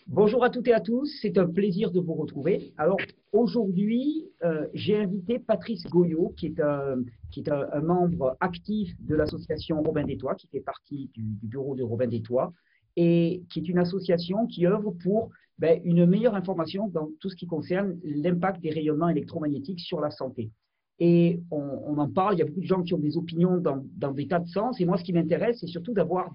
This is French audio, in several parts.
Bonjour à toutes et à tous, c'est un plaisir de vous retrouver. Alors aujourd'hui, j'ai invité Patrice Goyot, qui est un membre actif de l'association Robin des Toits, qui fait partie du bureau de Robin des Toits, et qui est une association qui œuvre pour une meilleure information dans tout ce qui concerne l'impact des rayonnements électromagnétiques sur la santé. Et on en parle, il y a beaucoup de gens qui ont des opinions dans des tas de sens, et moi ce qui m'intéresse, c'est surtout d'avoir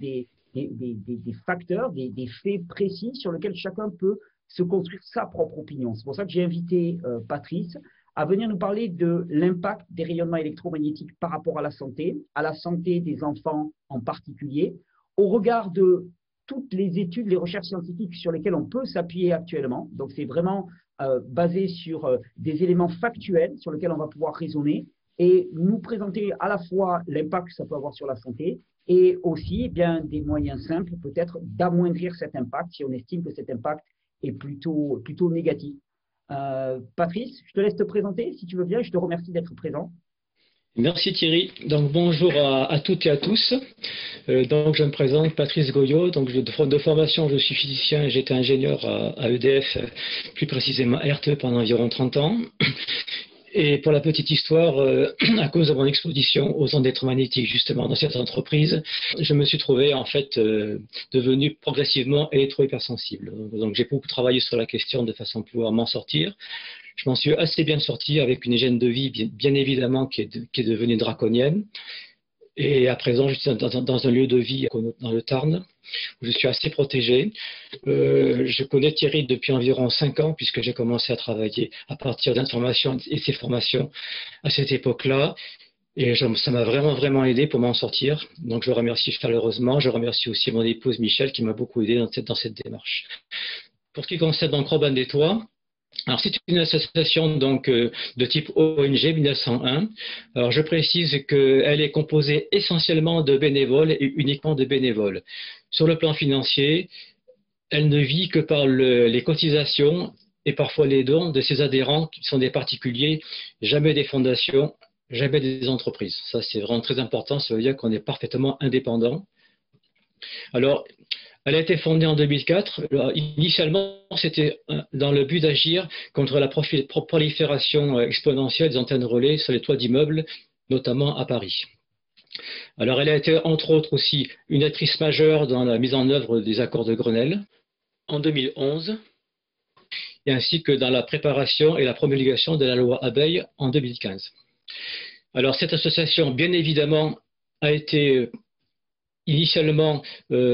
des facteurs, des faits précis sur lesquels chacun peut se construire sa propre opinion. C'est pour ça que j'ai invité Patrice à venir nous parler de l'impact des rayonnements électromagnétiques par rapport à la santé des enfants en particulier, au regard de toutes les études, les recherches scientifiques sur lesquelles on peut s'appuyer actuellement. Donc c'est vraiment basé sur des éléments factuels sur lesquels on va pouvoir raisonner et nous présenter à la fois l'impact que ça peut avoir sur la santé et aussi des moyens simples peut-être d'amoindrir cet impact si on estime que cet impact est plutôt négatif. Patrice, je te laisse te présenter si tu veux bien. Je te remercie d'être présent. Merci Thierry. Donc bonjour à toutes et à tous. Donc je me présente Patrice Goyot. Donc de formation je suis physicien et j'étais ingénieur à EDF, plus précisément à RTE pendant environ 30 ans. Et pour la petite histoire, à cause de mon exposition aux ondes électromagnétiques justement dans cette entreprise, je me suis trouvé en fait devenu progressivement électro-hypersensible. Donc j'ai beaucoup travaillé sur la question de façon à pouvoir m'en sortir. Je m'en suis assez bien sorti avec une hygiène de vie bien évidemment qui est devenue draconienne. Et à présent, je suis dans un lieu de vie dans le Tarn, où je suis assez protégé. Je connais Thierry depuis environ 5 ans, puisque j'ai commencé à travailler à partir d'informations et ses formations à cette époque-là. Et ça m'a vraiment aidé pour m'en sortir. Donc je le remercie chaleureusement. Je remercie aussi mon épouse Michel qui m'a beaucoup aidé dans cette démarche. Pour ce qui concerne donc Robin des Toits, alors c'est une association donc de type ONG 1901. Alors je précise qu'elle est composée essentiellement de bénévoles et uniquement de bénévoles. Sur le plan financier, elle ne vit que par les cotisations et parfois les dons de ses adhérents qui sont des particuliers, jamais des fondations, jamais des entreprises. Ça c'est vraiment très important, ça veut dire qu'on est parfaitement indépendant. Alors elle a été fondée en 2004. Alors, initialement, c'était dans le but d'agir contre la prolifération exponentielle des antennes relais sur les toits d'immeubles, notamment à Paris. Alors, elle a été entre autres aussi une actrice majeure dans la mise en œuvre des accords de Grenelle en 2011, et ainsi que dans la préparation et la promulgation de la loi Abeille en 2015. Alors, cette association, bien évidemment, a été initialement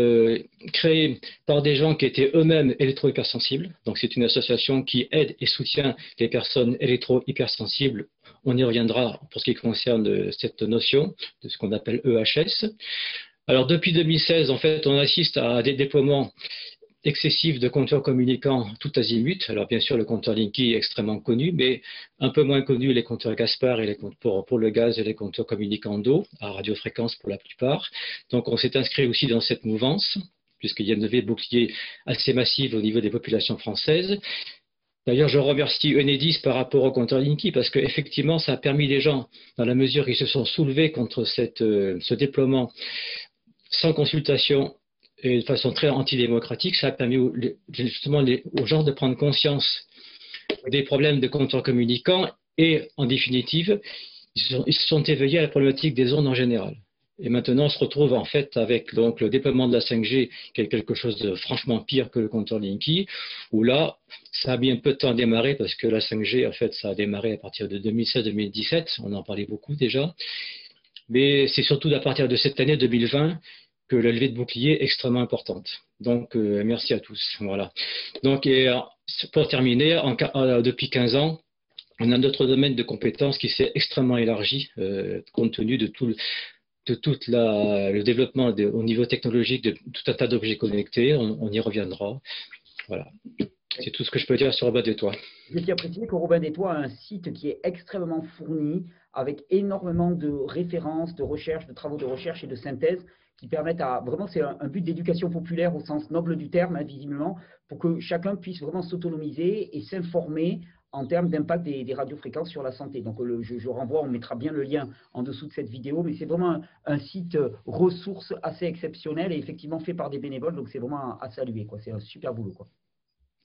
créée par des gens qui étaient eux-mêmes électro-hypersensibles. Donc c'est une association qui aide et soutient les personnes électro-hypersensibles. On y reviendra pour ce qui concerne cette notion de ce qu'on appelle EHS. Alors depuis 2016, en fait, on assiste à des déploiements excessif de compteurs communicants tout azimut. Alors bien sûr, le compteur Linky est extrêmement connu, mais un peu moins connu les compteurs Gaspard et les pour le gaz et les compteurs communicants d'eau, à radiofréquence pour la plupart. Donc on s'est inscrit aussi dans cette mouvance, puisqu'il y a une levée de bouclier assez massive au niveau des populations françaises. D'ailleurs, je remercie Enedis par rapport au compteur Linky, parce qu'effectivement, ça a permis les gens, dans la mesure où ils se sont soulevés contre ce déploiement sans consultation et de façon très antidémocratique, ça a permis justement aux gens de prendre conscience des problèmes de compteurs communicants et, en définitive, ils se sont éveillés à la problématique des ondes en général. Et maintenant, on se retrouve en fait avec donc, le déploiement de la 5G, qui est quelque chose de franchement pire que le compteur Linky, où là, ça a mis un peu de temps à démarrer, parce que la 5G, en fait, ça a démarré à partir de 2016-2017, on en parlait beaucoup déjà, mais c'est surtout à partir de cette année 2020 que la levée de bouclier est extrêmement importante. Donc, merci à tous. Voilà. Donc, pour terminer, depuis 15 ans, on a notre domaine de compétences qui s'est extrêmement élargi, compte tenu de tout le développement au niveau technologique de tout un tas d'objets connectés. On y reviendra. Voilà. C'est tout ce que je peux dire sur Robin des Toits. Je tiens à préciser que Robin des Toits a un site qui est extrêmement fourni, avec énormément de références, de recherches, de travaux de recherche et de synthèse qui permettent à, vraiment, c'est un but d'éducation populaire au sens noble du terme, hein, visiblement, pour que chacun puisse vraiment s'autonomiser et s'informer en termes d'impact des radiofréquences sur la santé. Donc je renvoie, on mettra bien le lien en dessous de cette vidéo, mais c'est vraiment un site ressource assez exceptionnel et effectivement fait par des bénévoles, donc c'est vraiment à saluer, quoi. C'est un super boulot, quoi.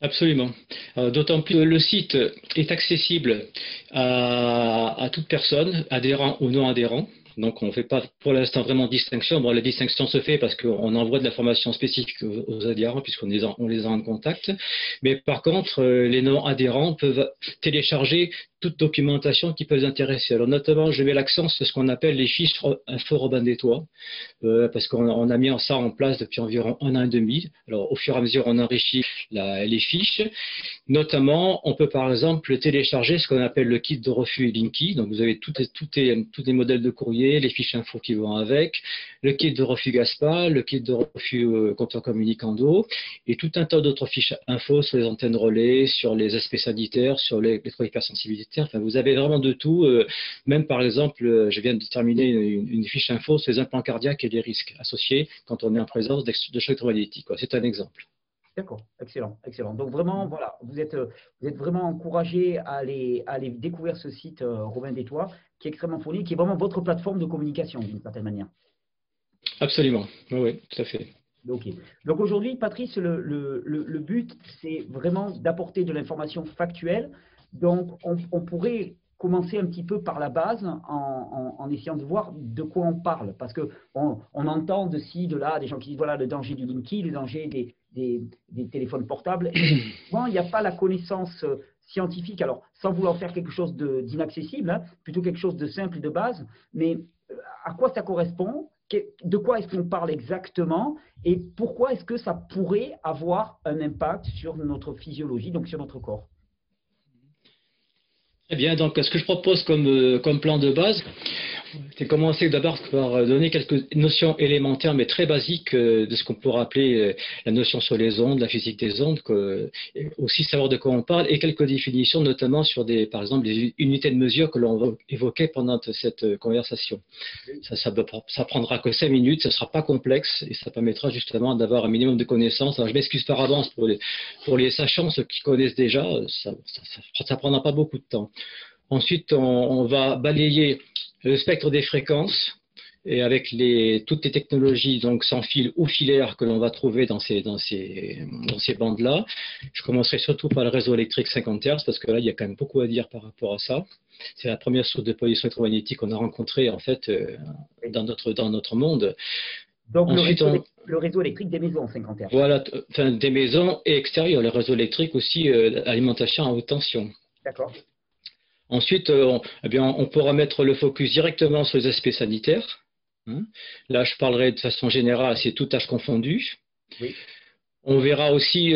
Absolument. D'autant plus que le site est accessible à toute personne, adhérent ou non adhérent. Donc on ne fait pas pour l'instant vraiment de distinction. Bon, la distinction se fait parce qu'on envoie de l'information spécifique aux adhérents puisqu'on les a en contact. Mais par contre, les non-adhérents peuvent télécharger toute documentation qui peut les intéresser. Alors notamment, je mets l'accent sur ce qu'on appelle les fiches info Robin des Toits, parce qu'on a mis ça en place depuis environ 1 an et demi. Alors au fur et à mesure, on enrichit les fiches. Notamment, on peut par exemple télécharger ce qu'on appelle le kit de refus Linky. Donc vous avez tous les modèles de courrier, les fiches info qui vont avec, le kit de refus GASPA, le kit de refus compteur communicando et tout un tas d'autres fiches info sur les antennes relais, sur les aspects sanitaires, sur les hypersensibilités. Enfin, vous avez vraiment de tout. Même par exemple, je viens de terminer une fiche info sur les implants cardiaques et les risques associés quand on est en présence de choc électromagnétique. C'est un exemple. D'accord, excellent, excellent. Donc vraiment, voilà, vous êtes vraiment encouragé à aller découvrir ce site Robin des Toits, qui est extrêmement fourni, qui est vraiment votre plateforme de communication d'une certaine manière. Absolument, oui, oui, tout à fait. Ok. Donc aujourd'hui, Patrice, le but, c'est vraiment d'apporter de l'information factuelle. Donc on pourrait commencer un petit peu par la base en essayant de voir de quoi on parle. Parce qu'on entend de ci, de là, des gens qui disent voilà le danger du Linky, le danger des téléphones portables. Et souvent, il n'y a pas la connaissance scientifique. Alors, sans vouloir faire quelque chose d'inaccessible, hein, plutôt quelque chose de simple, de base. Mais à quoi ça correspond? De quoi est-ce qu'on parle exactement et pourquoi est-ce que ça pourrait avoir un impact sur notre physiologie, donc sur notre corps? Très bien, donc ce que je propose comme plan de base, c'est commencer d'abord par donner quelques notions élémentaires mais très basiques de ce qu'on pourrait appeler la notion sur les ondes, la physique des ondes, aussi savoir de quoi on parle et quelques définitions notamment sur par exemple des unités de mesure que l'on évoquait pendant cette conversation. Ça prendra que 5 minutes, ça ne sera pas complexe et ça permettra justement d'avoir un minimum de connaissances. Alors je m'excuse par avance pour les sachants, ceux qui connaissent déjà, ça prendra pas beaucoup de temps. Ensuite, on va balayer le spectre des fréquences et avec toutes les technologies donc sans fil ou filaire que l'on va trouver dans ces bandes-là. Je commencerai surtout par le réseau électrique 50 Hz parce que là, il y a quand même beaucoup à dire par rapport à ça. C'est la première source de pollution électromagnétique qu'on a rencontrée en fait dans notre monde. Donc ensuite, le réseau électrique des maisons 50 Hz. Voilà, enfin, des maisons et extérieures, le réseau électrique aussi, alimentation à haute tension. D'accord. Ensuite, on pourra mettre le focus directement sur les aspects sanitaires. Là, je parlerai de façon générale, c'est tout âge confondu. Oui. On verra aussi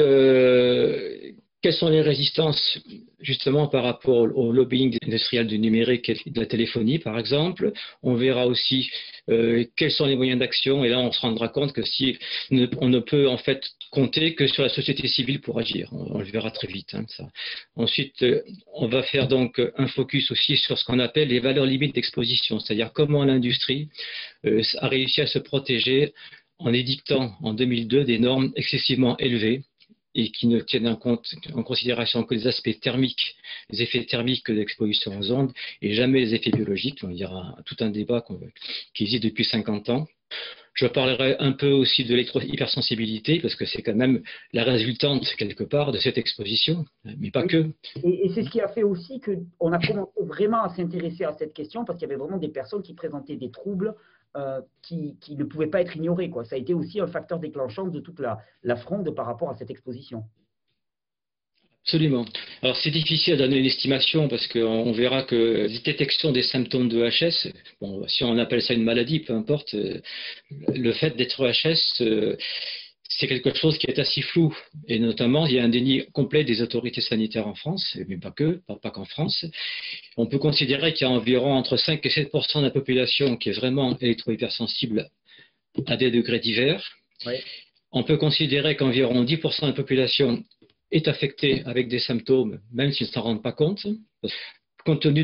quelles sont les résistances justement par rapport au lobbying industriel du numérique et de la téléphonie, par exemple. On verra aussi quels sont les moyens d'action et là, on se rendra compte que on ne peut en fait compter que sur la société civile pour agir. On le verra très vite, ça. Ensuite, on va faire donc un focus aussi sur ce qu'on appelle les valeurs limites d'exposition, c'est-à-dire comment l'industrie a réussi à se protéger en édictant en 2002 des normes excessivement élevées et qui ne tiennent en considération que les aspects thermiques, les effets thermiques de l'exposition aux ondes et jamais les effets biologiques. Il y aura tout un débat qui existe depuis 50 ans. Je parlerai un peu aussi de l'électro-hypersensibilité parce que c'est quand même la résultante quelque part de cette exposition, mais pas que. Et c'est ce qui a fait aussi qu'on a commencé vraiment à s'intéresser à cette question parce qu'il y avait vraiment des personnes qui présentaient des troubles qui ne pouvaient pas être ignorés, quoi. Ça a été aussi un facteur déclenchant de toute la fronde par rapport à cette exposition. Absolument. Alors c'est difficile de donner une estimation parce qu'on verra que la détection des symptômes de HS, bon, si on appelle ça une maladie, peu importe, le fait d'être HS, c'est quelque chose qui est assez flou. Et notamment, il y a un déni complet des autorités sanitaires en France, mais pas qu'en France. On peut considérer qu'il y a environ entre 5 et 7% de la population qui est vraiment électro-hypersensible à des degrés divers. Oui. On peut considérer qu'environ 10% de la population est affectée avec des symptômes, même s'ils ne s'en rendent pas compte. Compte tenu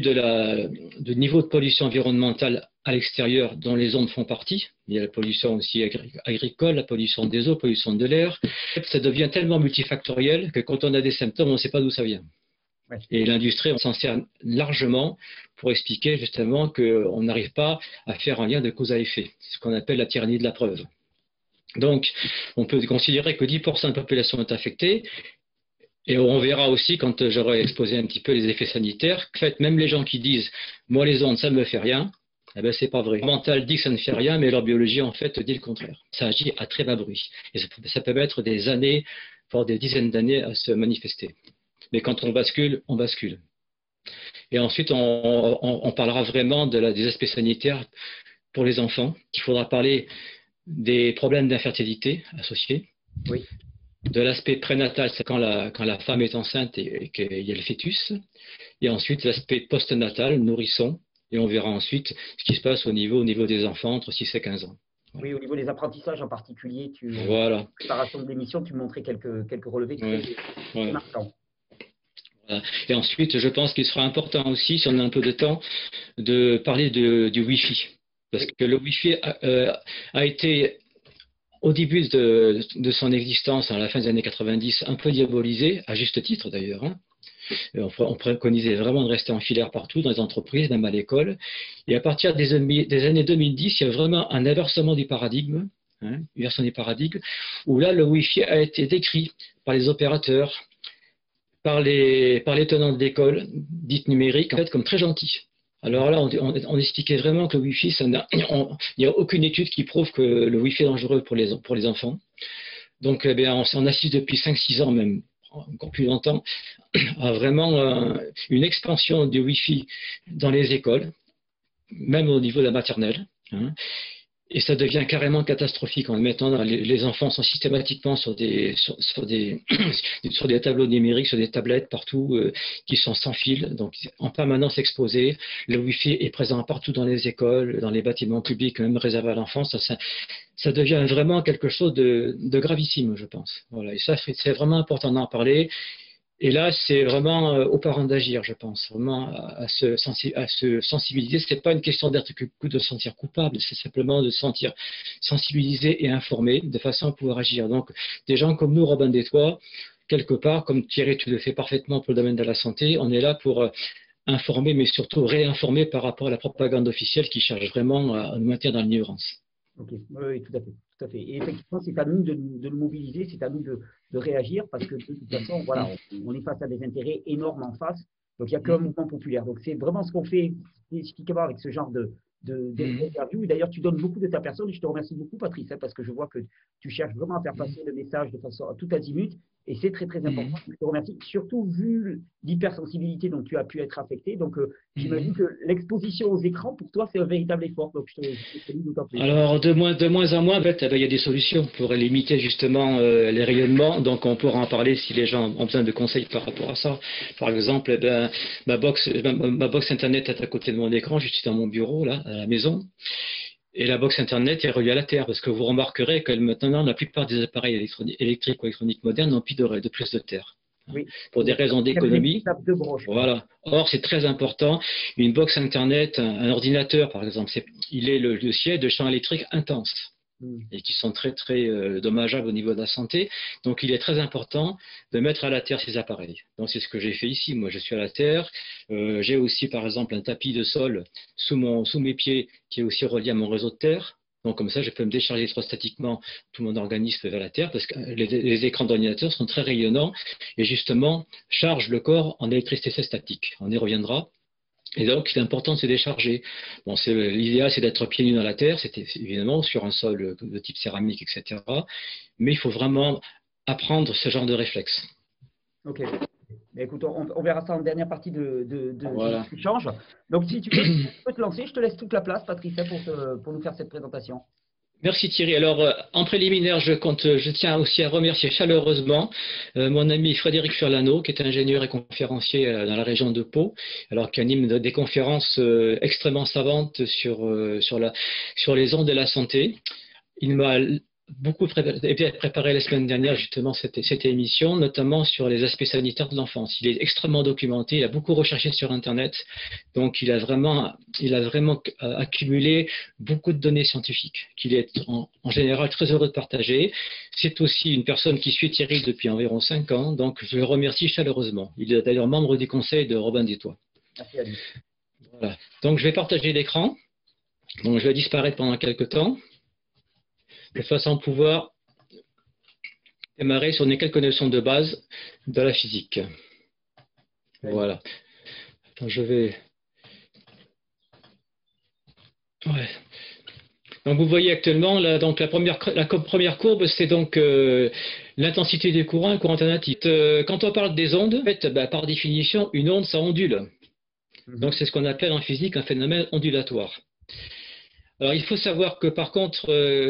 du niveau de pollution environnementale à l'extérieur dont les ondes font partie, il y a la pollution aussi agricole, la pollution des eaux, la pollution de l'air, ça devient tellement multifactoriel que quand on a des symptômes, on ne sait pas d'où ça vient. Ouais. Et l'industrie s'en sert largement pour expliquer justement qu'on n'arrive pas à faire un lien de cause à effet. C'est ce qu'on appelle la tyrannie de la preuve. Donc, on peut considérer que 10% de la population est affectée Et on verra aussi, quand j'aurai exposé un petit peu les effets sanitaires, que en fait, même les gens qui disent « moi les ondes, ça ne me fait rien », eh ben, c'est pas vrai. Leur mental dit que ça ne fait rien, mais leur biologie, en fait, dit le contraire. Ça agit à très bas bruit. Et ça peut mettre des années, voire des dizaines d'années à se manifester. Mais quand on bascule, on bascule. Et ensuite, on parlera vraiment des aspects sanitaires pour les enfants. Il faudra parler des problèmes d'infertilité associés. Oui. De l'aspect prénatal, c'est quand la femme est enceinte et qu'il y a le fœtus. Et ensuite, l'aspect postnatal, nourrisson. Et on verra ensuite ce qui se passe au niveau des enfants entre 6 et 15 ans. Voilà. Oui, au niveau des apprentissages en particulier, Voilà. en préparation de l'émission, tu montrais quelques relevés très marquants. Voilà. Et ensuite, je pense qu'il sera important aussi, si on a un peu de temps, de parler du Wi-Fi. Parce que le Wi-Fi a été, au début de son existence, à la fin des années 90, un peu diabolisé, à juste titre d'ailleurs. Hein. On préconisait vraiment de rester en filaire partout, dans les entreprises, même à l'école. Et à partir des années 2010, il y a vraiment un inversement du paradigme, où là, le Wi-Fi a été décrit par les opérateurs, par les tenants de l'école, dites numériques, en fait, comme très gentil. Alors là, on expliquait vraiment que le Wi-Fi, il n'y a aucune étude qui prouve que le Wi-Fi est dangereux pour les enfants. Donc, eh bien, on assiste depuis 5-6 ans, même encore plus longtemps, à vraiment une expansion du Wi-Fi dans les écoles, même au niveau de la maternelle. Hein. Et ça devient carrément catastrophique. Maintenant, les enfants sont systématiquement sur des tableaux numériques, sur des tablettes partout, qui sont sans fil, donc en permanence exposés. Le Wi-Fi est présent partout dans les écoles, dans les bâtiments publics, même réservés à l'enfance. Ça devient vraiment quelque chose de gravissime, je pense. Voilà. Et ça, c'est vraiment important d'en parler. Et là, c'est vraiment aux parents d'agir, je pense, vraiment à se sensibiliser. Ce n'est pas une question de se sentir coupable, c'est simplement de se sentir sensibilisé et informé de façon à pouvoir agir. Donc, des gens comme nous, Robin des Toits, quelque part, comme Thierry, tu le fais parfaitement pour le domaine de la santé, on est là pour informer, mais surtout réinformer par rapport à la propagande officielle qui cherche vraiment à nous maintenir dans l'ignorance. Ok, oui, tout à fait, tout à fait. Et effectivement, c'est à nous de nous mobiliser, c'est à nous de réagir parce que de toute façon, voilà, on est face à des intérêts énormes en face. Donc, il n'y a qu'un mouvement populaire. Donc, c'est vraiment ce qu'on fait spécifiquement avec ce genre d'interview. Et d'ailleurs, tu donnes beaucoup de ta personne. Et je te remercie beaucoup, Patrice, parce que je vois que tu cherches vraiment à faire passer le message de façon à tout azimut. Et c'est très, très important. Je te remercie, surtout vu l'hypersensibilité dont tu as pu être affecté. Donc, j'imagine que l'exposition aux écrans, pour toi, c'est un véritable effort. Donc, je te salue d'autant plus. Alors, de moins en moins, en fait, il y a des solutions pour limiter justement les rayonnements. Donc, on pourra en parler si les gens ont besoin de conseils par rapport à ça. Par exemple, ma box Internet est à côté de mon écran. Je suis dans mon bureau, là, à la maison. Et la box Internet est reliée à la Terre, parce que vous remarquerez que maintenant, la plupart des appareils électriques ou électroniques modernes n'ont plus de plus de terre. Oui. Pour des raisons d'économie. Voilà. Or, c'est très important. Une box Internet, un ordinateur, par exemple, il est le siège de champs électriques intenses et qui sont très, très dommageables au niveau de la santé. Donc, il est très important de mettre à la terre ces appareils. Donc, c'est ce que j'ai fait ici. Moi, je suis à la terre. J'ai aussi, par exemple, un tapis de sol sous mes pieds qui est aussi relié à mon réseau de terre. Donc, comme ça, je peux me décharger électrostatiquement tout mon organisme vers la Terre, parce que les écrans d'ordinateur sont très rayonnants et justement chargent le corps en électricité statique. On y reviendra. Et donc, il est important de se décharger. Bon, l'idéal, c'est d'être pieds nus dans la terre, c'est évidemment sur un sol de type céramique, etc. Mais il faut vraiment apprendre ce genre de réflexe. Ok. Mais écoute, on verra ça en dernière partie de voilà. l'échange. Donc, si tu veux, tu peux te lancer. Je te laisse toute la place, Patrice, pour nous faire cette présentation. Merci Thierry. Alors, en préliminaire, je tiens aussi à remercier chaleureusement mon ami Frédéric Furlano, qui est ingénieur et conférencier dans la région de Pau, alors qui anime des conférences extrêmement savantes sur les ondes de la santé. Il m'a beaucoup préparé la semaine dernière justement cette émission, notamment sur les aspects sanitaires de l'enfance. Il est extrêmement documenté, il a beaucoup recherché sur Internet, donc il a vraiment accumulé beaucoup de données scientifiques qu'il est en général très heureux de partager. C'est aussi une personne qui suit Thierry depuis environ 5 ans, donc je le remercie chaleureusement. Il est d'ailleurs membre du conseil de Robin des Toits. Merci à lui. Voilà. Donc je vais partager l'écran. Donc je vais disparaître pendant quelques temps, de façon à pouvoir démarrer sur les quelques notions de base de la physique. Voilà. Attends, je vais... Ouais. Donc vous voyez actuellement, là, donc la première courbe, c'est donc l'intensité du courant, un courant alternatif. Quand on parle des ondes, en fait, bah, par définition, une onde, ça ondule. Donc c'est ce qu'on appelle en physique un phénomène ondulatoire. Alors il faut savoir que par contre,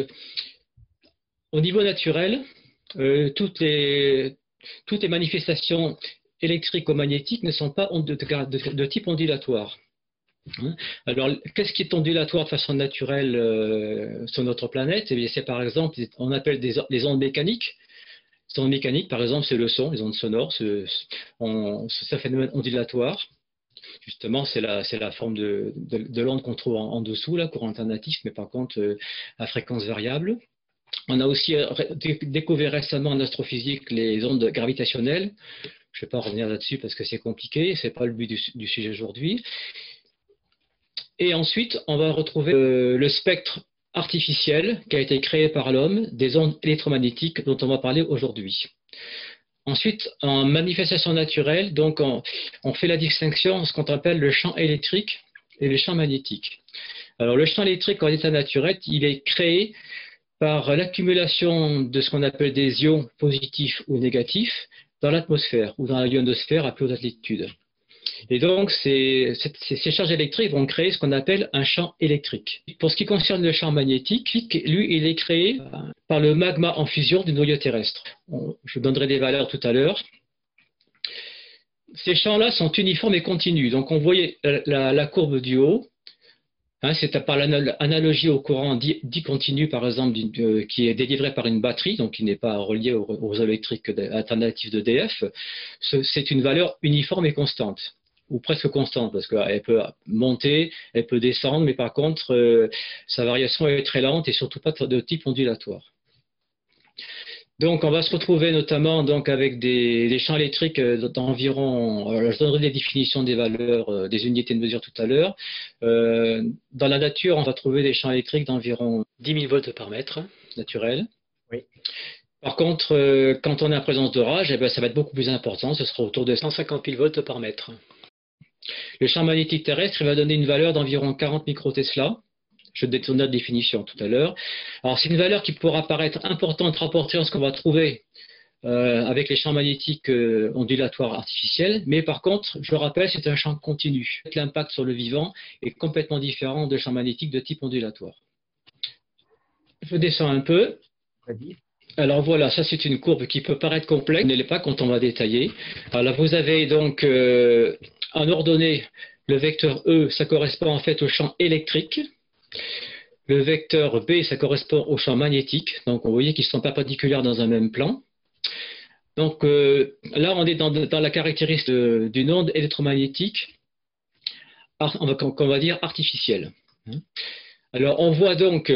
au niveau naturel, toutes les manifestations électriques ou magnétiques ne sont pas de type ondulatoire. Alors, qu'est-ce qui est ondulatoire de façon naturelle sur notre planète? Eh bien, c'est par exemple, on appelle les ondes mécaniques. Les ondes mécaniques, par exemple, c'est le son, les ondes sonores, c'est un phénomène ondulatoire. Justement, c'est la forme de l'onde qu'on trouve en dessous, là, courant alternatif, mais par contre, à fréquence variable. On a aussi découvert récemment en astrophysique les ondes gravitationnelles. Je ne vais pas revenir là-dessus parce que c'est compliqué, ce n'est pas le but du sujet aujourd'hui. Et ensuite, on va retrouver le spectre artificiel qui a été créé par l'homme, des ondes électromagnétiques dont on va parler aujourd'hui. Ensuite, en manifestation naturelle, donc on fait la distinction entre ce qu'on appelle le champ électrique et le champ magnétique. Alors le champ électrique en état naturel, il est créé par l'accumulation de ce qu'on appelle des ions positifs ou négatifs dans l'atmosphère ou dans la ionosphère à plus haute altitude. Et donc, ces charges électriques vont créer ce qu'on appelle un champ électrique. Pour ce qui concerne le champ magnétique, lui, il est créé par le magma en fusion du noyau terrestre. Je donnerai des valeurs tout à l'heure. Ces champs-là sont uniformes et continus. Donc, on voyait la courbe du haut. C'est par l'analogie au courant dit continu, par exemple, qui est délivré par une batterie, donc qui n'est pas relié aux électriques alternatifs d'EDF. C'est une valeur uniforme et constante, ou presque constante, parce qu'elle peut monter, elle peut descendre, mais par contre, sa variation est très lente et surtout pas de type ondulatoire. Donc, on va se retrouver notamment donc, avec des champs électriques d'environ, je donnerai des définitions des valeurs, des unités de mesure tout à l'heure. Dans la nature, on va trouver des champs électriques d'environ 10 000 volts par mètre, naturel. Oui. Par contre, quand on est en présence d'orage, eh ben, ça va être beaucoup plus important, ce sera autour de 150 000 volts par mètre. Le champ magnétique terrestre il va donner une valeur d'environ 40 microtesla. Je donne la définition tout à l'heure. Alors, c'est une valeur qui pourra paraître importante rapportée à ce qu'on va trouver avec les champs magnétiques ondulatoires artificiels, mais par contre, je rappelle, c'est un champ continu. L'impact sur le vivant est complètement différent de champs magnétiques de type ondulatoire. Je descends un peu. Alors voilà, ça c'est une courbe qui peut paraître complexe, mais ne l'est pas quand on va détailler. Alors là, vous avez donc en ordonnée le vecteur E, ça correspond en fait au champ électrique. Le vecteur B, ça correspond au champ magnétique. Donc, vous voyez qu'ils sont perpendiculaires dans un même plan. Donc, là, on est dans la caractéristique d'une onde électromagnétique, qu'on va dire artificielle. Alors, on voit donc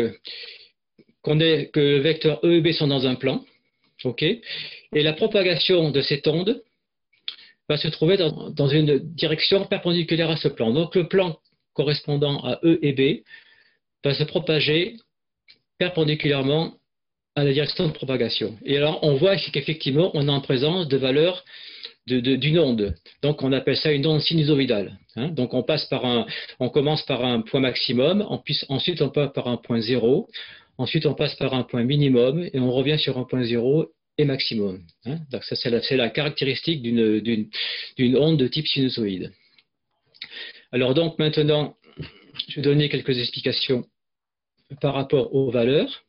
que le vecteur E et B sont dans un plan. Okay, et la propagation de cette onde va se trouver dans une direction perpendiculaire à ce plan. Donc, le plan correspondant à E et B va se propager perpendiculairement à la direction de propagation. Et alors, on voit qu'effectivement, on est en présence de valeurs d'une onde. Donc, on appelle ça une onde sinusoïdale. Donc, on commence par un point maximum, ensuite on passe par un point zéro, ensuite on passe par un point minimum, et on revient sur un point zéro et maximum. Donc, ça, c'est la caractéristique d'une onde de type sinusoïde. Alors, donc, maintenant, je vais donner quelques explications par rapport aux valeurs.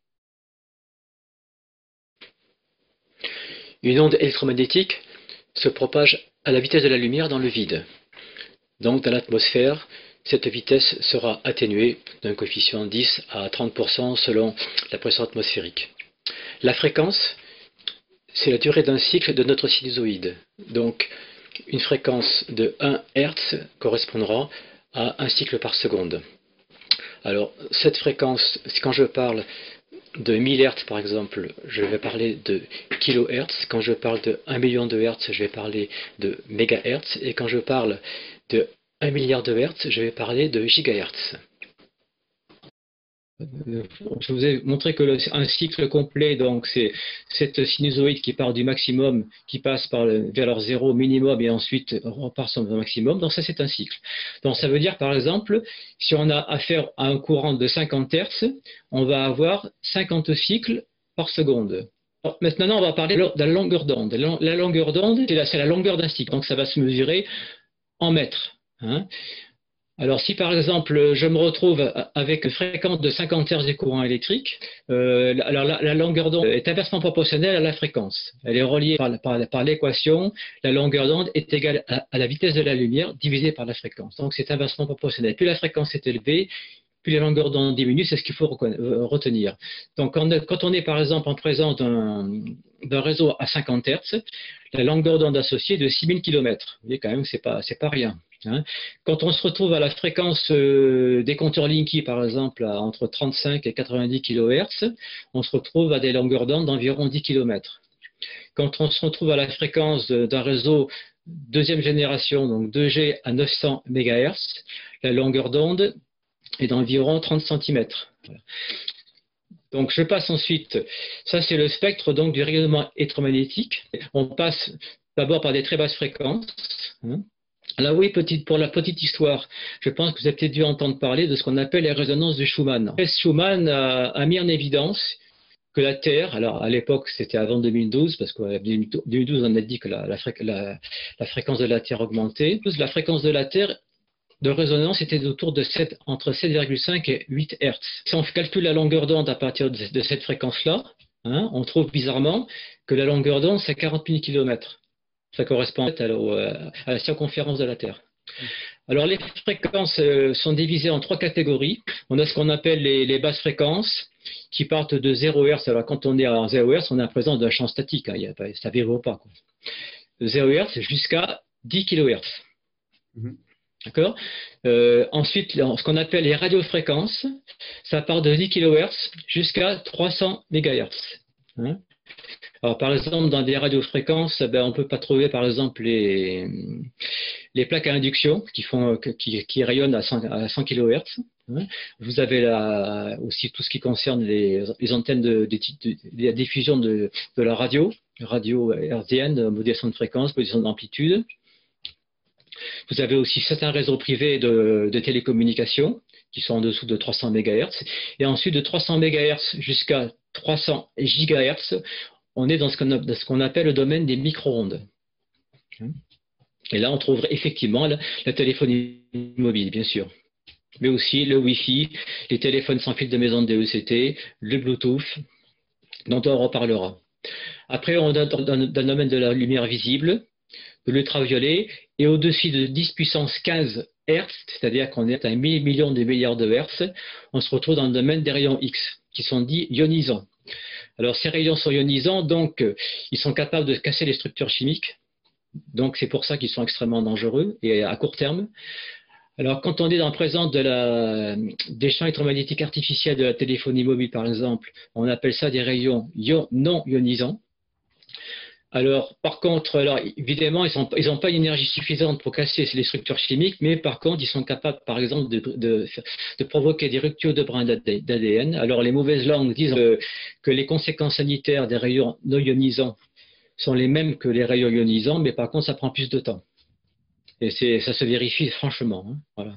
Une onde électromagnétique se propage à la vitesse de la lumière dans le vide. Donc dans l'atmosphère, cette vitesse sera atténuée d'un coefficient 10 à 30% selon la pression atmosphérique. La fréquence, c'est la durée d'un cycle de notre sinusoïde. Donc une fréquence de 1 Hz correspondra à un cycle par seconde. Alors, cette fréquence, quand je parle de 1000 Hz par exemple, je vais parler de kHz. Quand je parle de 1 million de Hz, je vais parler de mégahertz. Et quand je parle de 1 milliard de Hz, je vais parler de gigahertz. je vous ai montré que un cycle complet, donc c'est cette sinusoïde qui part du maximum, qui passe vers leur zéro minimum et ensuite repart sur le maximum. Donc ça, c'est un cycle. Donc ça veut dire, par exemple, si on a affaire à un courant de 50 Hz, on va avoir 50 cycles par seconde. Alors, maintenant, on va parler de la longueur d'onde. La longueur d'onde, c'est la longueur d'un cycle. Donc ça va se mesurer en mètres. Hein. Alors, si par exemple, je me retrouve avec une fréquence de 50 Hz du courant électrique, alors la longueur d'onde est inversement proportionnelle à la fréquence. Elle est reliée par l'équation, la longueur d'onde est égale à la vitesse de la lumière divisée par la fréquence. Donc, c'est inversement proportionnel. Plus la fréquence est élevée, plus la longueur d'onde diminue, c'est ce qu'il faut retenir. Donc, quand on est par exemple en présence d'un réseau à 50 Hz, la longueur d'onde associée est de 6000 km. Vous voyez quand même, c'est pas rien. Hein. Quand on se retrouve à la fréquence des compteurs Linky, par exemple, entre 35 et 90 kHz, on se retrouve à des longueurs d'onde d'environ 10 km. Quand on se retrouve à la fréquence d'un réseau deuxième génération, donc 2G à 900 MHz, la longueur d'onde est d'environ 30 cm. Voilà. Donc je passe ensuite, ça c'est le spectre donc, du rayonnement électromagnétique. On passe d'abord par des très basses fréquences. Hein. Là oui, pour la petite histoire, je pense que vous avez peut-être dû entendre parler de ce qu'on appelle les résonances de Schumann. Schumann a mis en évidence que la Terre, alors à l'époque c'était avant 2012, parce qu'en 2012 on a dit que la fréquence de la Terre augmentait. La fréquence de la Terre de résonance était autour de entre 7,5 et 8 Hz. Si on calcule la longueur d'onde à partir de cette fréquence-là, hein, on trouve bizarrement que la longueur d'onde c'est 40 000 km. Ça correspond à la circonférence de la Terre. Alors les fréquences sont divisées en trois catégories. On a ce qu'on appelle les basses fréquences qui partent de 0 Hz. Alors quand on est à 0 Hz, on est en présence d'un champ statique. Hein, ça ne vibre pas. Quoi. De 0 Hz jusqu'à 10 kHz. D'accord. Ensuite, ce qu'on appelle les radiofréquences, ça part de 10 kHz jusqu'à 300 MHz. Hein. Alors, par exemple, dans des radiofréquences, on ne peut pas trouver, par exemple, les plaques à induction qui rayonnent à 100 kHz. Hein. Vous avez aussi tout ce qui concerne les antennes de la diffusion de la radio hertzienne, modulation de fréquence, modulation d'amplitude. Vous avez aussi certains réseaux privés de télécommunications qui sont en dessous de 300 MHz. Et ensuite, de 300 MHz jusqu'à 300 GHz, on est dans ce qu'on appelle le domaine des micro-ondes. Et là, on trouverait effectivement la téléphonie mobile, bien sûr. Mais aussi le Wi-Fi, les téléphones sans fil de maison de DECT, le Bluetooth, dont on reparlera. Après, on est dans le domaine de la lumière visible, de l'ultraviolet, et au-dessus de 10 puissance 15 Hz, c'est-à-dire qu'on est à 1000 millions de milliards de Hertz, on se retrouve dans le domaine des rayons X, qui sont dits ionisants. Alors ces rayons sont ionisants, donc ils sont capables de casser les structures chimiques, donc c'est pour ça qu'ils sont extrêmement dangereux et à court terme. Alors quand on est en présence des champs électromagnétiques artificiels de la téléphonie mobile par exemple, on appelle ça des rayons non ionisants. Alors, par contre, évidemment, ils n'ont pas une énergie suffisante pour casser les structures chimiques, mais par contre, ils sont capables, par exemple, de provoquer des ruptures de brins d'ADN. Alors, les mauvaises langues disent que les conséquences sanitaires des rayons non ionisants sont les mêmes que les rayons ionisants, mais par contre, ça prend plus de temps. Et ça se vérifie franchement. Hein, voilà.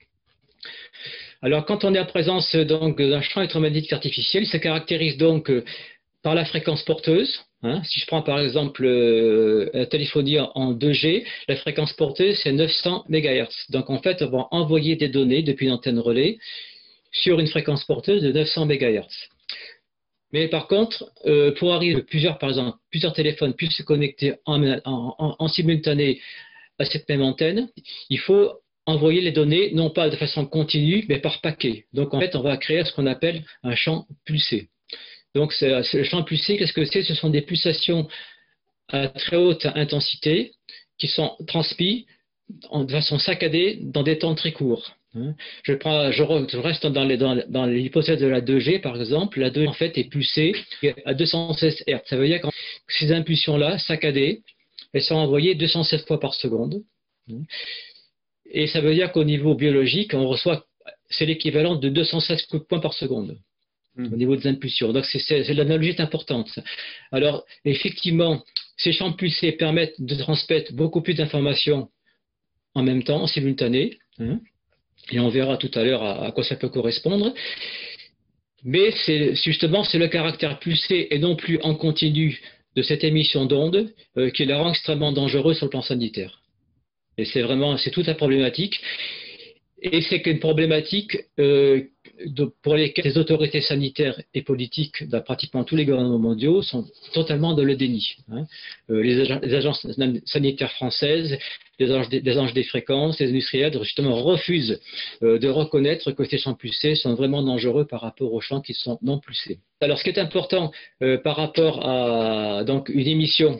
Alors, quand on est en présence d'un champ électromagnétique artificiel, il se caractérise donc par la fréquence porteuse. Hein, si je prends par exemple la téléphonie en 2G, la fréquence porteuse c'est 900 MHz. Donc en fait, on va envoyer des données depuis une antenne relais sur une fréquence porteuse de 900 MHz. Mais par contre, pour arriver plusieurs téléphones puissent se connecter en simultané à cette même antenne, il faut envoyer les données non pas de façon continue, mais par paquet. Donc en fait, on va créer ce qu'on appelle un champ pulsé. Donc, le champ pulsé, qu'est-ce que c'est? Ce sont des pulsations à très haute intensité qui sont transmises de façon saccadée dans des temps très courts. Je reste dans l'hypothèse de la 2G, par exemple. La 2G, en fait, est pulsée à 216 Hz. Ça veut dire que ces impulsions-là, saccadées, elles sont envoyées 216 fois par seconde. Et ça veut dire qu'au niveau biologique, on reçoit c'est l'équivalent de 216 coups de poing par seconde au niveau des impulsions. Donc, l'analogie est importante. Alors, effectivement, ces champs pulsés permettent de transmettre beaucoup plus d'informations en même temps, en simultané, hein, et on verra tout à l'heure à quoi ça peut correspondre. Mais justement, c'est le caractère pulsé et non plus en continu de cette émission d'ondes qui la rend extrêmement dangereuse sur le plan sanitaire. Et c'est toute la problématique. Et c'est qu'une problématique pour lesquelles les autorités sanitaires et politiques de pratiquement tous les gouvernements mondiaux sont totalement dans le déni. Hein. Les agences sanitaires françaises, les agences des fréquences, les industriels, justement, refusent de reconnaître que ces champs pulsés sont vraiment dangereux par rapport aux champs qui sont non pulsés. Alors, ce qui est important par rapport à donc, une émission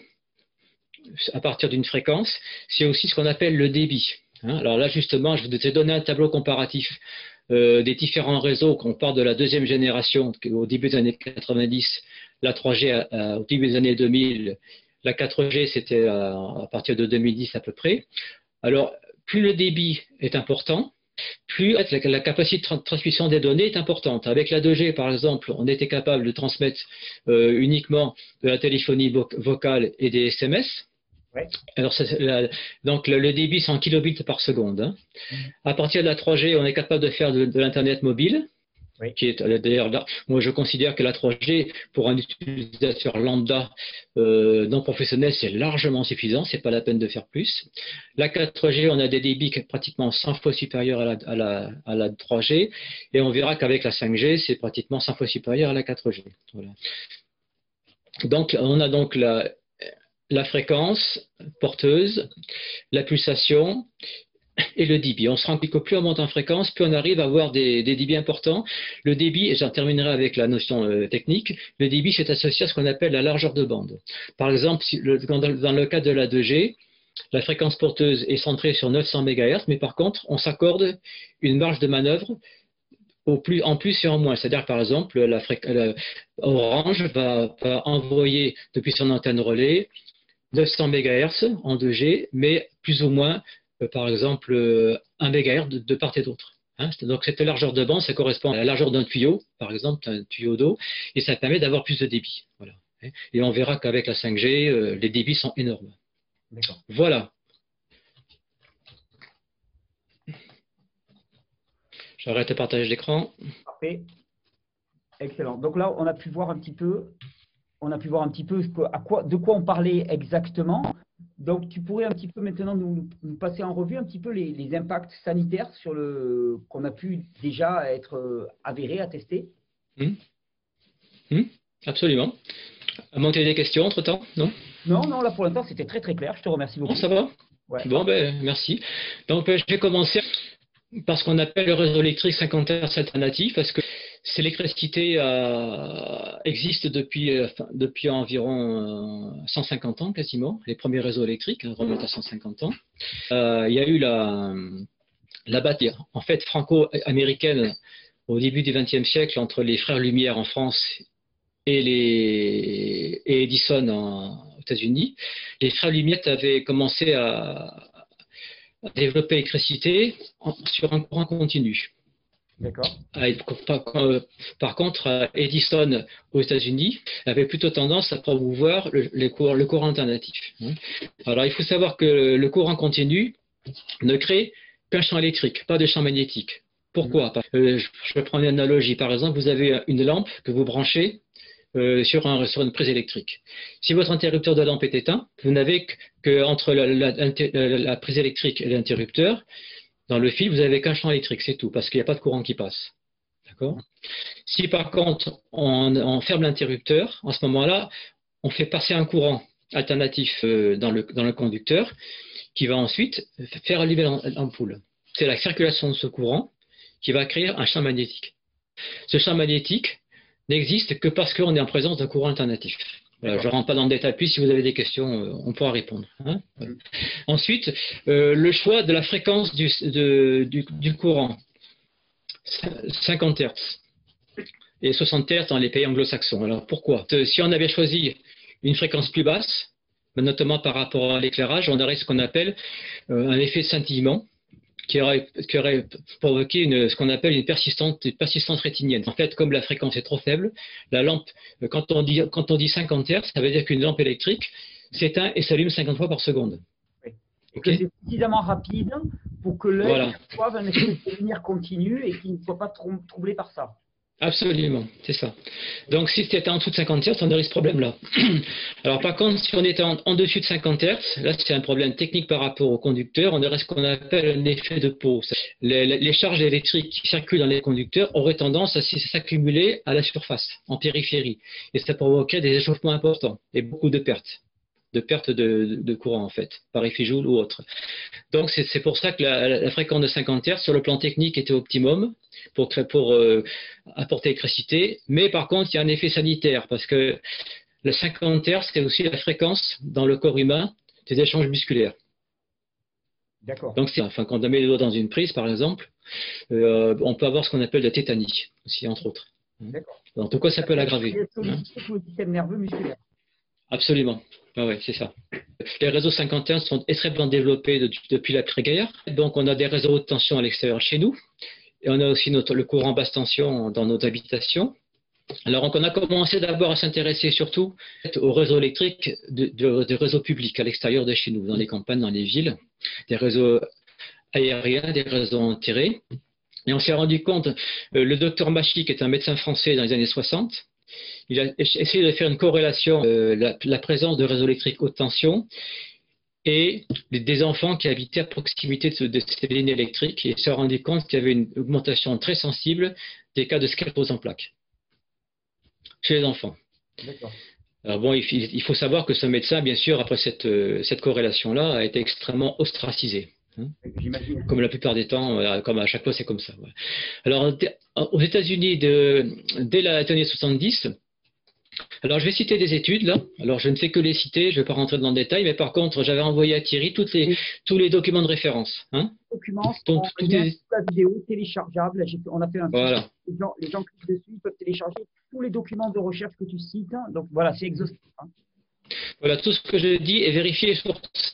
à partir d'une fréquence, c'est aussi ce qu'on appelle le débit. Alors là, justement, je vous ai donné un tableau comparatif des différents réseaux. Qu'on part de la deuxième génération, au début des années 90, la 3G au début des années 2000, la 4G, c'était à partir de 2010 à peu près. Alors, plus le débit est important, plus la capacité de transmission des données est importante. Avec la 2G, par exemple, on était capable de transmettre uniquement de la téléphonie vocale et des SMS. Ouais. Alors, donc le débit, c'est en kilobits par seconde. Hein. À partir de la 3G, on est capable de faire de l'Internet mobile. Oui. Qui est d'ailleurs là, moi je considère que la 3G pour un utilisateur lambda non professionnel, c'est largement suffisant, c'est pas la peine de faire plus. La 4G, on a des débits pratiquement 100 fois supérieurs à la 3G, et on verra qu'avec la 5G, c'est pratiquement 100 fois supérieur à la 4G. Voilà. Donc on a donc la fréquence porteuse, la pulsation et le débit. On se rend compte que plus on monte en fréquence, plus on arrive à avoir des débits importants. Le débit, et j'en terminerai avec la notion technique, le débit c'est associé à ce qu'on appelle la largeur de bande. Par exemple, dans le cas de la 2G, la fréquence porteuse est centrée sur 900 MHz, mais par contre, on s'accorde une marge de manœuvre en plus et en moins. C'est-à-dire, par exemple, Orange va envoyer depuis son antenne relais 900 MHz en 2G, mais plus ou moins, par exemple, 1 MHz de part et d'autre. Hein. Donc, cette largeur de bande, ça correspond à la largeur d'un tuyau, par exemple, un tuyau d'eau, et ça permet d'avoir plus de débit. Voilà. Et on verra qu'avec la 5G, les débits sont énormes. Voilà. J'arrête de partager l'écran. Parfait. Excellent. Donc là, on a pu voir un petit peu de quoi on parlait exactement. Donc, tu pourrais un petit peu maintenant nous passer en revue un petit peu les impacts sanitaires qu'on a pu déjà être avérés, attestés. Absolument. À moins qu'il y ait des questions entre-temps, non? Non, là pour l'instant c'était très très clair. Je te remercie beaucoup. Bon, ça va? Ouais. Bon, merci. Donc, je vais commencer par ce qu'on appelle le réseau électrique 50 Hz alternatif, parce que l'électricité existe depuis environ 150 ans quasiment. Les premiers réseaux électriques remontent à 150 ans. Il y a eu la bataille en fait franco-américaine au début du XXe siècle entre les frères Lumière en France et Edison aux États-Unis. Les frères Lumière avaient commencé à développer l'électricité sur un courant continu. D'accord. Par contre, Edison aux États-Unis avait plutôt tendance à promouvoir le courant alternatif. Alors, il faut savoir que le courant continu ne crée qu'un champ électrique, pas de champ magnétique. Pourquoi? Je vais prendre une analogie. Par exemple, vous avez une lampe que vous branchez sur une prise électrique. Si votre interrupteur de lampe est éteint, vous n'avez qu'entre la prise électrique et l'interrupteur, dans le fil, vous n'avez qu'un champ électrique, c'est tout, parce qu'il n'y a pas de courant qui passe. D'accord? Si par contre, on ferme l'interrupteur, en ce moment-là, on fait passer un courant alternatif dans le conducteur qui va ensuite faire allumer l'ampoule. C'est la circulation de ce courant qui va créer un champ magnétique. Ce champ magnétique n'existe que parce qu'on est en présence d'un courant alternatif. Voilà, je ne rentre pas dans le détail, puis si vous avez des questions, on pourra répondre. Hein. Voilà. Ensuite, le choix de la fréquence du courant. 50 Hz et 60 Hz dans les pays anglo-saxons. Alors pourquoi? Si on avait choisi une fréquence plus basse, notamment par rapport à l'éclairage, on aurait ce qu'on appelle un effet scintillement. qui aurait provoqué ce qu'on appelle une persistance rétinienne. En fait, comme la fréquence est trop faible, la lampe, quand on dit 50 Hz, ça veut dire qu'une lampe électrique s'éteint et s'allume 50 fois par seconde. Oui. Et que c'est suffisamment rapide pour que l'œil reçoive un effet de lumière continue et qu'il ne soit pas troublé par ça. Absolument, c'est ça. Donc, si c'était en dessous de 50 Hz, on aurait ce problème-là. Alors, par contre, si on était en dessus de 50 Hz, là, c'est un problème technique par rapport au conducteur. On aurait ce qu'on appelle un effet de pause. Les charges électriques qui circulent dans les conducteurs auraient tendance à s'accumuler à la surface, en périphérie. Et ça provoquerait des échauffements importants et beaucoup de pertes. De courant, en fait, par effet Joule ou autre. Donc, c'est pour ça que la fréquence de 50 Hz, sur le plan technique, était optimum pour apporter l'électricité. Mais par contre, il y a un effet sanitaire, parce que le 50 Hz, c'est aussi la fréquence dans le corps humain des échanges musculaires. D'accord. Donc, quand on met les doigts dans une prise, par exemple, on peut avoir ce qu'on appelle la tétanie, aussi, entre autres. D'accord. En tout cas, ça peut l'aggraver. Le système nerveux musculaire. Absolument. Oui, c'est ça. Les réseaux 51 sont extrêmement développés depuis l'après-guerre. Donc, on a des réseaux haute tension à l'extérieur chez nous. Et on a aussi le courant basse tension dans nos habitations. Alors, on a commencé d'abord à s'intéresser surtout aux réseaux électriques des réseaux publics à l'extérieur de chez nous, dans les campagnes, dans les villes, des réseaux aériens, des réseaux enterrés. Et on s'est rendu compte, le docteur Machy, qui est un médecin français dans les années 60, il a essayé de faire une corrélation la présence de réseaux électriques haute tension et des enfants qui habitaient à proximité de ces lignes électriques, et s'est rendu compte qu'il y avait une augmentation très sensible des cas de sclérose en plaques chez les enfants. D'accord. Alors bon, il faut savoir que ce médecin, bien sûr, après cette corrélation-là, a été extrêmement ostracisé. J'imagine. Comme la plupart des temps, comme à chaque fois, c'est comme ça. Ouais. Alors, aux États-Unis, dès les années 70, alors je vais citer des études là. Alors, je ne sais que les citer, je ne vais pas rentrer dans le détail, mais par contre, j'avais envoyé à Thierry tous les documents de référence. Documents, la vidéo téléchargeable. On a fait un voilà. Les gens cliquent dessus, ils peuvent télécharger tous les documents de recherche que tu cites. Donc voilà, c'est exhaustif. Voilà, tout ce que je dis est vérifié sur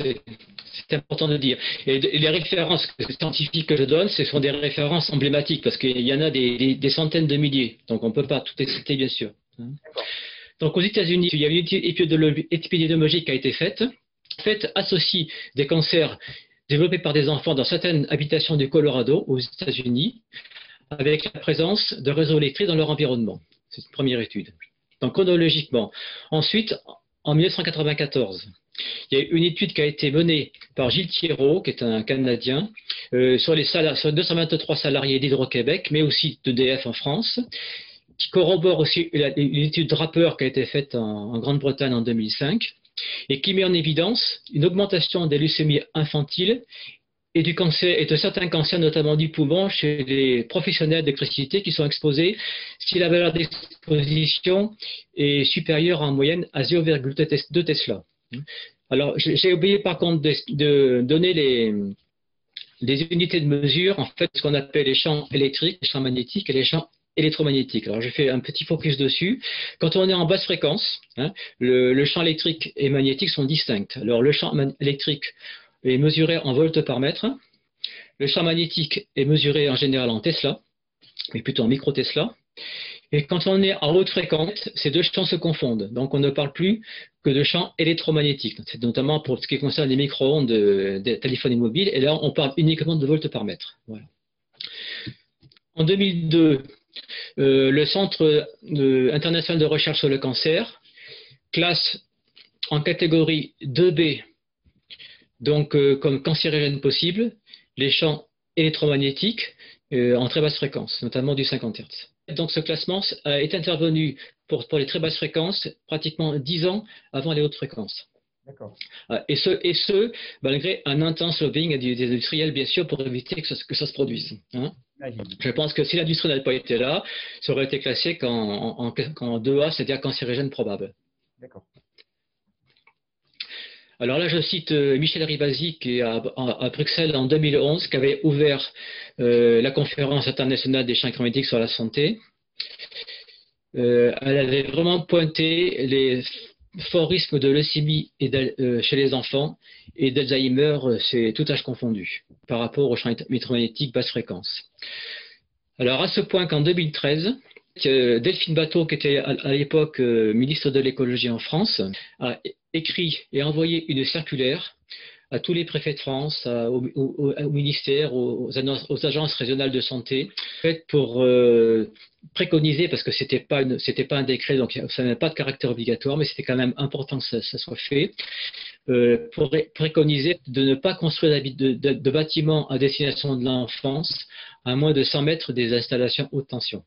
c'est important de dire. Et les références scientifiques que je donne, ce sont des références emblématiques, parce qu'il y en a des centaines de milliers. Donc on ne peut pas tout citer, bien sûr. Donc aux États-Unis, il y a une étude épidémiologique qui a été faite. Associe des cancers développés par des enfants dans certaines habitations du Colorado, aux États-Unis, avec la présence de réseaux électriques dans leur environnement. C'est une première étude. Donc chronologiquement. Ensuite, en 1994, il y a une étude qui a été menée par Gilles Thierot, qui est un Canadien, sur 223 salariés d'Hydro-Québec, mais aussi d'EDF en France, qui corrobore aussi une étude Draper qui a été faite en Grande-Bretagne en 2005, et qui met en évidence une augmentation des leucémies infantiles et du cancer, et de certains cancers, notamment du poumon, chez les professionnels d'électricité qui sont exposés si la valeur d'exposition est supérieure en moyenne à 0,2 Tesla. Alors, j'ai oublié par contre de donner les unités de mesure, en fait, ce qu'on appelle les champs électriques, les champs magnétiques et les champs électromagnétiques. Alors, j'ai fait un petit focus dessus. Quand on est en basse fréquence, le champ électrique et magnétique sont distincts. Alors, le champ électrique est mesuré en volts par mètre. Le champ magnétique est mesuré en général en Tesla, mais plutôt en micro-Tesla. Et quand on est en haute fréquence, ces deux champs se confondent. Donc on ne parle plus que de champs électromagnétiques. C'est notamment pour ce qui concerne les micro-ondes des téléphones mobiles. Et là, on parle uniquement de volts par mètre. Voilà. En 2002, le Centre international de recherche sur le cancer classe en catégorie 2B, donc comme cancérigène possible, les champs électromagnétiques en très basse fréquence, notamment du 50 Hz. Donc ce classement est intervenu pour les très basses fréquences pratiquement 10 ans avant les hautes fréquences. D'accord. Et ce, malgré un intense lobbying des industriels, bien sûr, pour éviter que ça se produise. Je pense que si l'industrie n'avait pas été là, ça aurait été classé qu'en 2A, c'est-à-dire cancérigène probable. D'accord. Alors là, je cite Michel Rivasi, qui est à Bruxelles en 2011, qui avait ouvert la conférence internationale des champs électromagnétiques sur la santé. Elle avait vraiment pointé fort risque de leucémie chez les enfants et d'Alzheimer, c'est tout âge confondu, par rapport aux champs électromagnétiques basse fréquence. Alors à ce point qu'en 2013, Delphine Batho, qui était à l'époque ministre de l'écologie en France, a écrit et envoyé une circulaire à tous les préfets de France, au ministère, aux agences régionales de santé, pour préconiser, parce que c'était pas un décret, donc ça n'avait pas de caractère obligatoire, mais c'était quand même important que ça soit fait, pour préconiser de ne pas construire de bâtiments à destination de l'enfance à moins de 100 mètres des installations haute tension.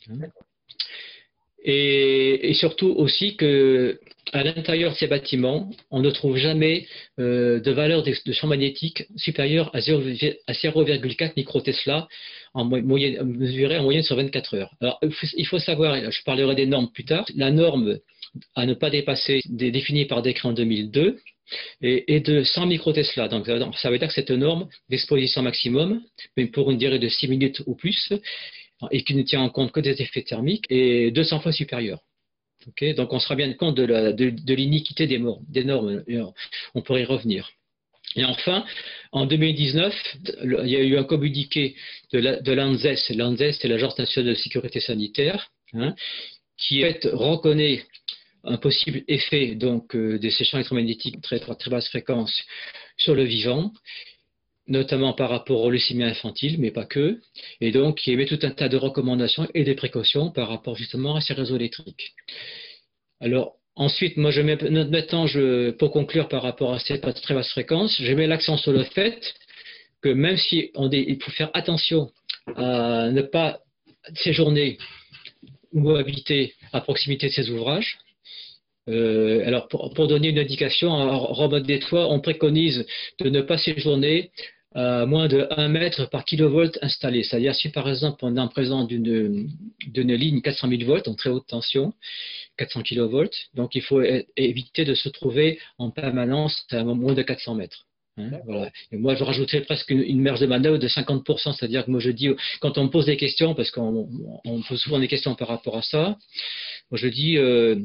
Et surtout aussi que à l'intérieur de ces bâtiments, on ne trouve jamais de valeur de champ magnétique supérieure à 0,4 microtesla mesurée en moyenne sur 24 heures. Alors, il faut savoir, je parlerai des normes plus tard, la norme à ne pas dépasser, définie par décret en 2002, est de 100 microtesla. Donc, ça veut dire que cette norme d'exposition maximum, mais pour une durée de 6 minutes ou plus, et qui ne tient en compte que des effets thermiques, est 200 fois supérieure. Okay, donc on se rend bien compte de l'iniquité des normes, on pourrait y revenir. Et enfin, en 2019, il y a eu un communiqué de l'ANSES, l'ANSES c'est l'Agence nationale de sécurité sanitaire, qui reconnaît un possible effet donc, de ces champs électromagnétiques très basse fréquence sur le vivant, notamment par rapport aux leucémies infantiles, mais pas que, et donc qui émet tout un tas de recommandations et des précautions par rapport justement à ces réseaux électriques. Alors, ensuite, moi, pour conclure par rapport à ces très basses fréquences, je mets l'accent sur le fait que même si il faut faire attention à ne pas séjourner ou habiter à proximité de ces ouvrages. Alors, pour donner une indication, en Robot des Toits, on préconise de ne pas séjourner à moins de 1 mètre par kilovolt installé. C'est-à-dire, si par exemple, on est en présence d'une ligne 400 000 volts en très haute tension, 400 kV, donc il faut éviter de se trouver en permanence à moins de 400 mètres. Voilà. Et moi, je rajouterais presque une marge de manœuvre de 50%, c'est-à-dire que moi je dis, quand on me pose des questions, parce qu'on me pose souvent des questions par rapport à ça, moi je dis,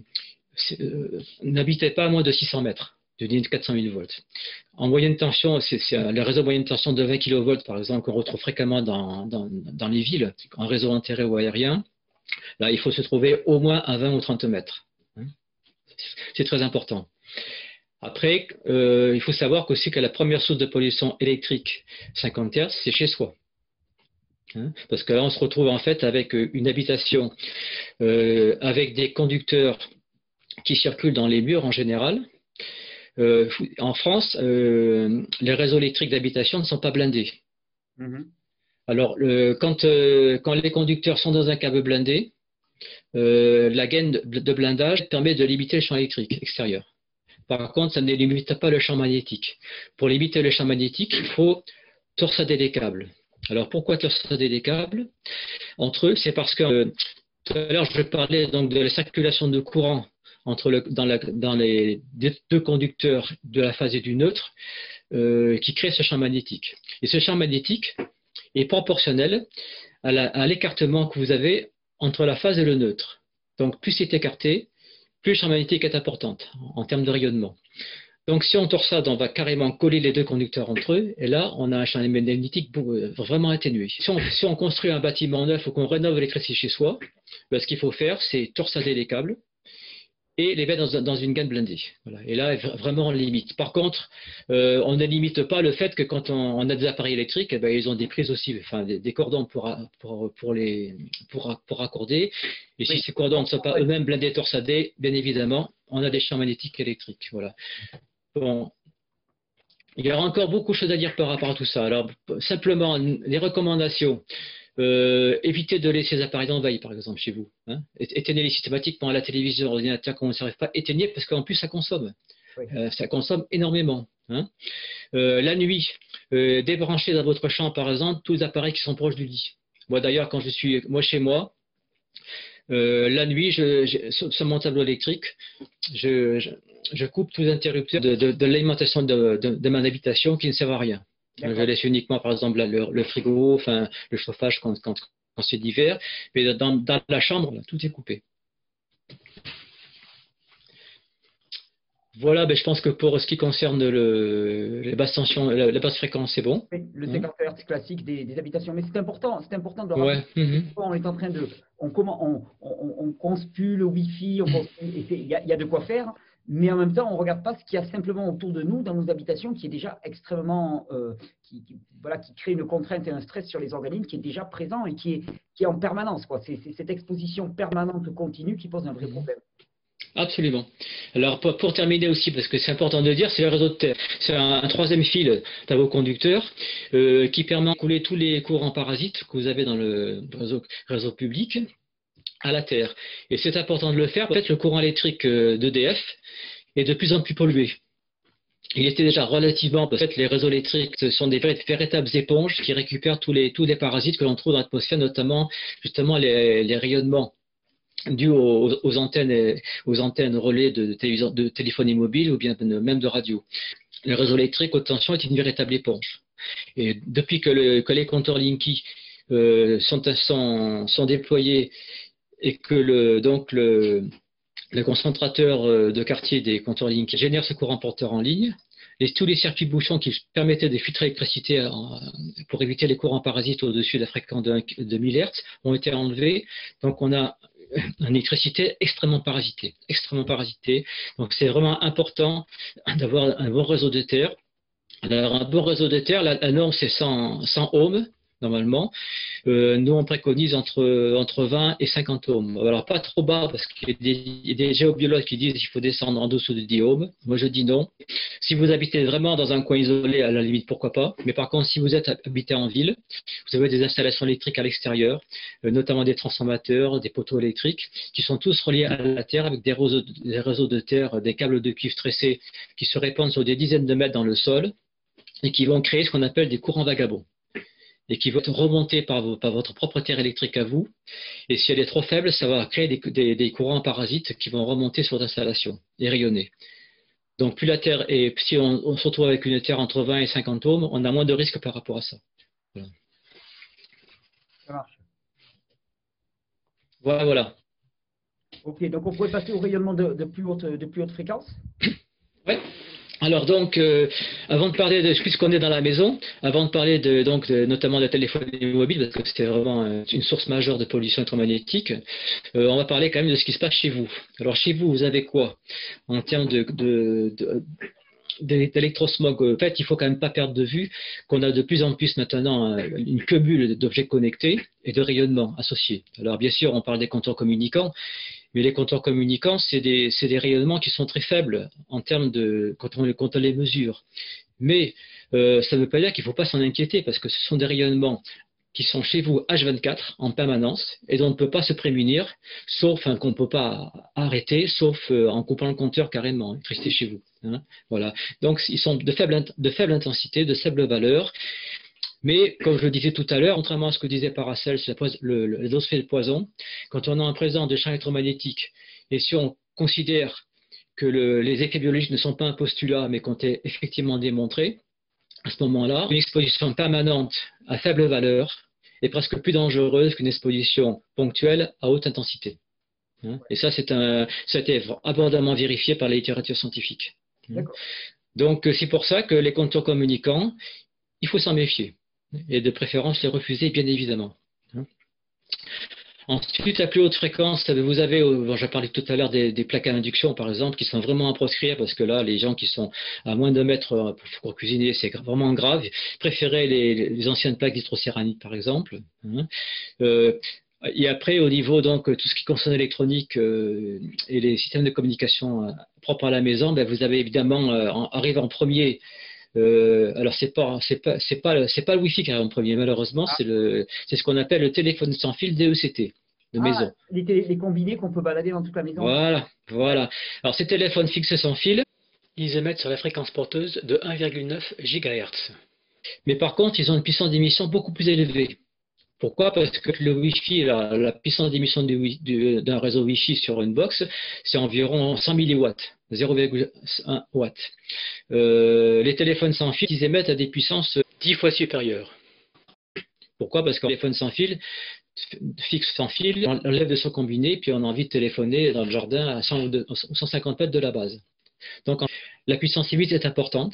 n'habitez pas à moins de 600 mètres de ligne de 400 000 volts. En moyenne tension, c'est le réseau moyenne tension de 20 kV, par exemple, qu'on retrouve fréquemment dans les villes, en réseau intérieur ou aérien. Là, il faut se trouver au moins à 20 ou 30 mètres. C'est très important. Après, il faut savoir aussi que la première source de pollution électrique 50 Hz, c'est chez soi. Parce que là, on se retrouve en fait avec une habitation, avec des conducteurs qui circulent dans les murs en général. En France, les réseaux électriques d'habitation ne sont pas blindés. Alors, quand les conducteurs sont dans un câble blindé, la gaine de blindage permet de limiter le champ électrique extérieur. Par contre, ça ne limite pas le champ magnétique. Pour limiter le champ magnétique, il faut torsader les câbles. Alors, pourquoi torsader les câbles entre eux? C'est parce que tout à l'heure, je parlais donc de la circulation de courant dans les deux conducteurs de la phase et du neutre qui crée ce champ magnétique. Et ce champ magnétique est proportionnel à l'écartement que vous avez entre la phase et le neutre. Donc, plus c'est écarté, plus le champ magnétique est important en termes de rayonnement. Donc, si on torsade, on va carrément coller les deux conducteurs entre eux, et là, on a un champ magnétique vraiment atténué. Si on construit un bâtiment neuf ou qu'on rénove l'électricité chez soi, ben, ce qu'il faut faire, c'est torsader les câbles et les mettre dans une gaine blindée. Voilà. Et là, vraiment, on limite. Par contre, on ne limite pas le fait que quand on a des appareils électriques, eh ben, ils ont des prises aussi, enfin des cordons pour raccorder. Et si ces cordons ne sont pas eux-mêmes blindés, torsadés, bien évidemment, on a des champs magnétiques électriques. Voilà. Bon. Il y aura encore beaucoup de choses à dire par rapport à tout ça. Alors, simplement, les recommandations. Évitez de laisser les appareils en veille, par exemple, chez vous. Éteignez-les systématiquement à la télévision, l'ordinateur, quand on ne s'arrive pas. Éteignez parce qu'en plus, ça consomme. Oui. Ça consomme énormément. La nuit, débranchez dans votre chambre, par exemple, tous les appareils qui sont proches du lit. Moi, d'ailleurs, quand je suis chez moi, la nuit, sur mon tableau électrique, je coupe tous les interrupteurs de l'alimentation de mon habitation qui ne servent à rien. Je laisse uniquement, par exemple, le frigo, enfin, le chauffage quand c'est d'hiver. Mais dans la chambre, là, tout est coupé. Voilà, ben, je pense que pour ce qui concerne les basses tensions, la basse fréquence, c'est bon. Oui, le Hein. 50 Hz classique des habitations. Mais c'est important de le rappeler. Ouais. Mhm. On est en train de, on conspue le Wi-Fi, et il y a de quoi faire, mais en même temps, on ne regarde pas ce qu'il y a simplement autour de nous dans nos habitations, qui est déjà extrêmement, voilà, qui crée une contrainte et un stress sur les organismes, qui est déjà présent et qui est en permanence, quoi. C'est cette exposition permanente continue qui pose un vrai Mhm. problème. Absolument. Alors pour terminer aussi, parce que c'est important de le dire, c'est le réseau de terre. C'est un troisième fil d'un vos conducteurs qui permet de couler tous les courants parasites que vous avez dans le réseau public à la terre. Et c'est important de le faire. En fait, le courant électrique d'EDF est de plus en plus pollué. Il était déjà relativement, parce que les réseaux électriques sont des véritables éponges qui récupèrent tous les parasites que l'on trouve dans l'atmosphère, notamment justement les rayonnements dus aux antennes relais de téléphonie mobile ou bien même de radio. Le réseau électrique haute tension est une véritable éponge. Et depuis que les compteurs Linky sont déployés et que le concentrateur de quartier des compteurs Linky génère ce courant porteur en ligne, tous les circuits bouchons qui permettaient de filtrer l'électricité pour éviter les courants parasites au-dessus de la fréquence de 1000 Hz ont été enlevés. Donc on a une électricité extrêmement parasitée, extrêmement parasitée. Donc c'est vraiment important d'avoir un bon réseau de terre. Alors un bon réseau de terre, la norme c'est 100 ohms normalement. Nous, on préconise entre 20 et 50 ohms. Alors, pas trop bas, parce qu'il y a des géobiologues qui disent qu'il faut descendre en dessous de 10 ohms. Moi, je dis non. Si vous habitez vraiment dans un coin isolé, à la limite, pourquoi pas. Mais par contre, si vous êtes habité en ville, vous avez des installations électriques à l'extérieur, notamment des transformateurs, des poteaux électriques, qui sont tous reliés à la terre avec des réseaux de terre, des câbles de cuivre tressés qui se répandent sur des dizaines de mètres dans le sol et qui vont créer ce qu'on appelle des courants vagabonds et qui vont être remontés par votre propre terre électrique à vous. Et si elle est trop faible, ça va créer des courants parasites qui vont remonter sur l'installation et rayonner. Donc plus la terre est, si on se retrouve avec une terre entre 20 et 50 ohms, on a moins de risques par rapport à ça. Voilà. Ça marche. Voilà. Ok, donc on pourrait passer au rayonnement de plus haute fréquence. Ouais. Alors donc, avant de parler de ce qu'on est dans la maison, avant de parler notamment de la téléphonie mobile, parce que c'est vraiment une source majeure de pollution électromagnétique, on va parler quand même de ce qui se passe chez vous. Alors chez vous, vous avez quoi en termes d'électrosmog? En fait, il faut quand même pas perdre de vue qu'on a de plus en plus maintenant une cumule d'objets connectés et de rayonnements associés. Alors bien sûr, on parle des compteurs communicants, mais les compteurs communicants, c'est des rayonnements qui sont très faibles en termes quand on les mesure. Mais ça ne veut pas dire qu'il ne faut pas s'en inquiéter, parce que ce sont des rayonnements qui sont chez vous H24 en permanence et dont on ne peut pas se prémunir, qu'on ne peut pas arrêter, sauf en coupant le compteur carrément, rester chez vous. Hein, voilà. Donc ils sont de faible intensité, de faible valeur. Mais, comme je le disais tout à l'heure, contrairement à ce que disait Paracel sur le dose fait le poison, quand on a un présent de champ électromagnétique, et si on considère que les effets biologiques ne sont pas un postulat, mais qu'on est effectivement démontré, à ce moment-là, une exposition permanente à faible valeur est presque plus dangereuse qu'une exposition ponctuelle à haute intensité. Hein, et ça, ça a été abondamment vérifié par la littérature scientifique. Donc, c'est pour ça que les compteurs communicants, il faut s'en méfier. Et de préférence les refuser, bien évidemment. Ensuite, à plus haute fréquence, vous avez, je parlais tout à l'heure des plaques à induction, par exemple, qui sont vraiment à proscrire, parce que là, les gens qui sont à moins de mètres pour cuisiner, c'est vraiment grave. Préférez les anciennes plaques d'hydrocéramique, par exemple. Et après, au niveau, donc, tout ce qui concerne l'électronique et les systèmes de communication propres à la maison, vous avez évidemment, arrive en premier. Alors c'est pas le Wi-Fi qui arrive en premier, malheureusement, c'est ce qu'on appelle le téléphone sans fil DECT de maison. Les combinés qu'on peut balader dans toute la maison. Voilà. Alors ces téléphones fixes sans fil, ils émettent sur la fréquence porteuse de 1,9 GHz. Mais par contre, ils ont une puissance d'émission beaucoup plus élevée. Pourquoi? Parce que le Wi-Fi, la puissance d'émission d'un réseau Wi-Fi sur une box, c'est environ 100 milliwatts, 0,1 watts. Les téléphones sans fil, ils émettent à des puissances 10 fois supérieures. Pourquoi? Parce qu'un téléphone sans fil, fixe sans fil, on enlève de son combiné, puis on a envie de téléphoner dans le jardin à 150 mètres de la base. Donc, la puissance 8 est importante.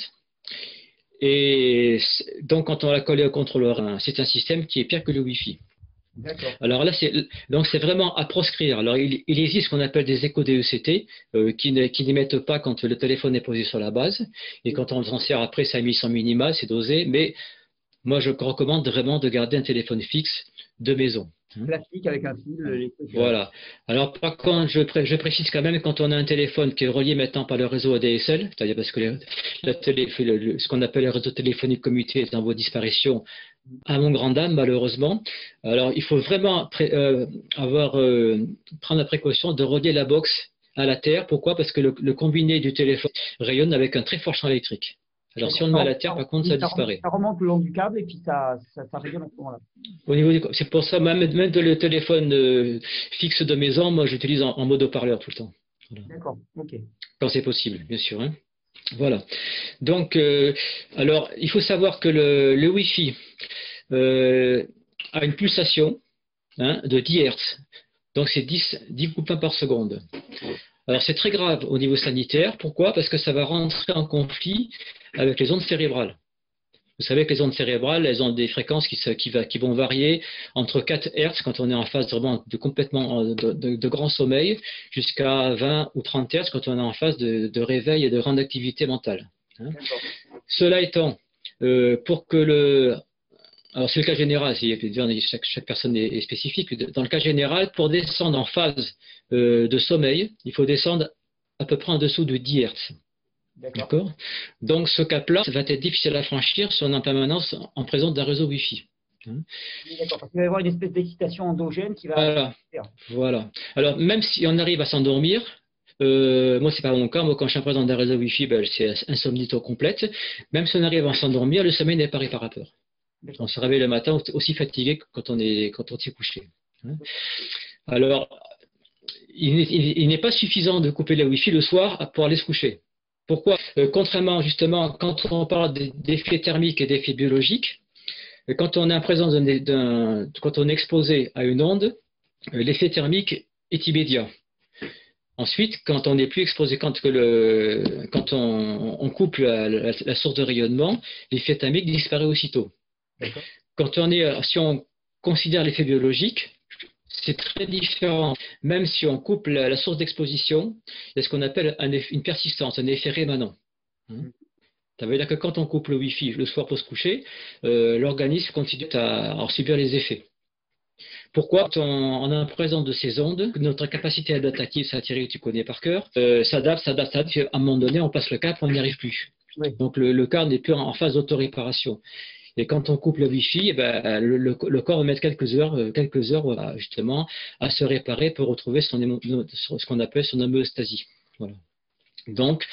Et donc, quand on l'a collé au contrôleur, c'est un système qui est pire que le Wi-Fi. Alors là, c'est vraiment à proscrire. Alors, il existe ce qu'on appelle des échos DECT qui n'émettent pas quand le téléphone est posé sur la base. Et quand on s'en sert après, ça émet son minima, c'est dosé. Mais moi, je recommande vraiment de garder un téléphone fixe de maison. Plastique avec un fil. Voilà. Alors, par contre, je précise quand même, quand on a un téléphone qui est relié maintenant par le réseau ADSL, c'est-à-dire parce que ce qu'on appelle le réseau téléphonique commuté est en voie de disparition, à mon grand dame, malheureusement. Alors, il faut vraiment prendre la précaution de relier la box à la terre. Pourquoi? Parce que le combiné du téléphone rayonne avec un très fort champ électrique. Alors, si on le met à la terre, par contre, ça disparaît. Ça remonte le long du câble et puis ça rayonne à ce moment-là. C'est pour ça, même le téléphone fixe de maison, moi, j'utilise en mode haut-parleur tout le temps. Voilà. D'accord, ok. Quand c'est possible, bien sûr. Hein. Voilà. Donc, alors, il faut savoir que le Wi-Fi a une pulsation de 10 Hz. Donc, c'est 10 couples par seconde. Alors, c'est très grave au niveau sanitaire. Pourquoi? Parce que ça va rentrer en conflit avec les ondes cérébrales. Vous savez que les ondes cérébrales, elles ont des fréquences qui vont varier entre 4 Hz quand on est en phase vraiment de grand sommeil, jusqu'à 20 ou 30 Hz quand on est en phase de réveil et de grande activité mentale. Hein. Cela étant, pour que alors c'est le cas général, chaque personne est spécifique. Dans le cas général, pour descendre en phase de sommeil, il faut descendre à peu près en dessous de 10 Hz. D'accord. Donc ce cap-là va être difficile à franchir si on est en permanence en présence d'un réseau Wi-Fi. D'accord, parce qu'il va y avoir une espèce d'excitation endogène qui va... Voilà. Alors même si on arrive à s'endormir, moi c'est pas mon cas, moi quand je suis en présence d'un réseau Wi-Fi, c'est insomnie complète. Même si on arrive à s'endormir, le sommeil n'est pas réparateur. On se réveille le matin aussi fatigué que quand on s'est couché. Alors, il n'est pas suffisant de couper le Wi-Fi le soir pour aller se coucher. Pourquoi? Contrairement justement, quand on parle d'effets thermiques et d'effets biologiques, quand on est en présence quand on est exposé à une onde, l'effet thermique est immédiat. Ensuite, quand on n'est plus exposé, quand on coupe la source de rayonnement, l'effet thermique disparaît aussitôt. Si on considère l'effet biologique, c'est très différent. Même si on coupe la source d'exposition, il y a ce qu'on appelle une persistance, un effet rémanent. Ça veut dire que quand on coupe le Wi-Fi le soir pour se coucher, l'organisme continue à subir les effets. Pourquoi? Quand on est en présence de ces ondes, notre capacité adaptative, ça Thierry, tu connais par cœur, s'adapte, puis à un moment donné, on passe le cap, on n'y arrive plus. Oui. Donc le corps n'est plus en phase d'autoréparation. Et quand on coupe le Wi-Fi, le corps va mettre quelques heures justement à se réparer pour retrouver ce qu'on appelle son homéostasie. Voilà. Donc,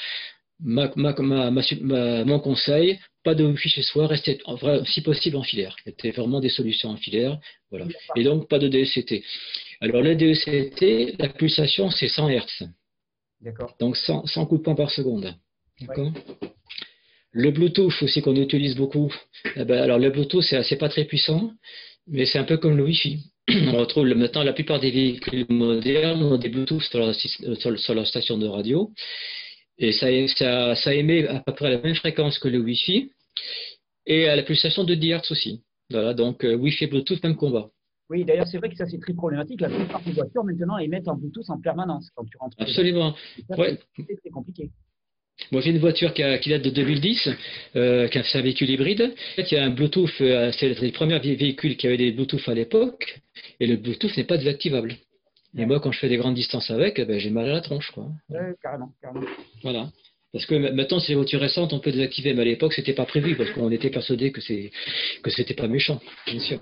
mon conseil, pas de Wi-Fi chez soi, restez si possible en filaire. C'était vraiment des solutions en filaire. Voilà. Et donc, pas de DECT. Alors, le DECT, la pulsation, c'est 100 Hz. D'accord. Donc, 100 coups de poing par seconde. D'accord. Ouais. Le Bluetooth aussi qu'on utilise beaucoup. Alors le Bluetooth, c'est pas très puissant, mais c'est un peu comme le Wi-Fi. On retrouve maintenant la plupart des véhicules modernes ont des Bluetooth sur leur station de radio. Et ça émet à peu près à la même fréquence que le Wi-Fi et à la pulsation de 10 Hz aussi. Voilà, donc Wi-Fi et Bluetooth, même combat. Oui, d'ailleurs, c'est vrai que ça, c'est très problématique. La plupart des voitures, maintenant, émettent en Bluetooth en permanence quand tu rentres. Absolument. C'est très compliqué. Moi, j'ai une voiture qui date de 2010, c'est un véhicule hybride. En fait, il y a un Bluetooth, c'est les premiers véhicules qui avaient des Bluetooth à l'époque, et le Bluetooth n'est pas désactivable. Et moi, quand je fais des grandes distances avec, j'ai mal à la tronche, quoi. Carrément. Voilà. Parce que maintenant, c'est les voitures récentes, on peut désactiver, mais à l'époque, c'était pas prévu, parce qu'on était persuadé que c'était pas méchant, bien sûr.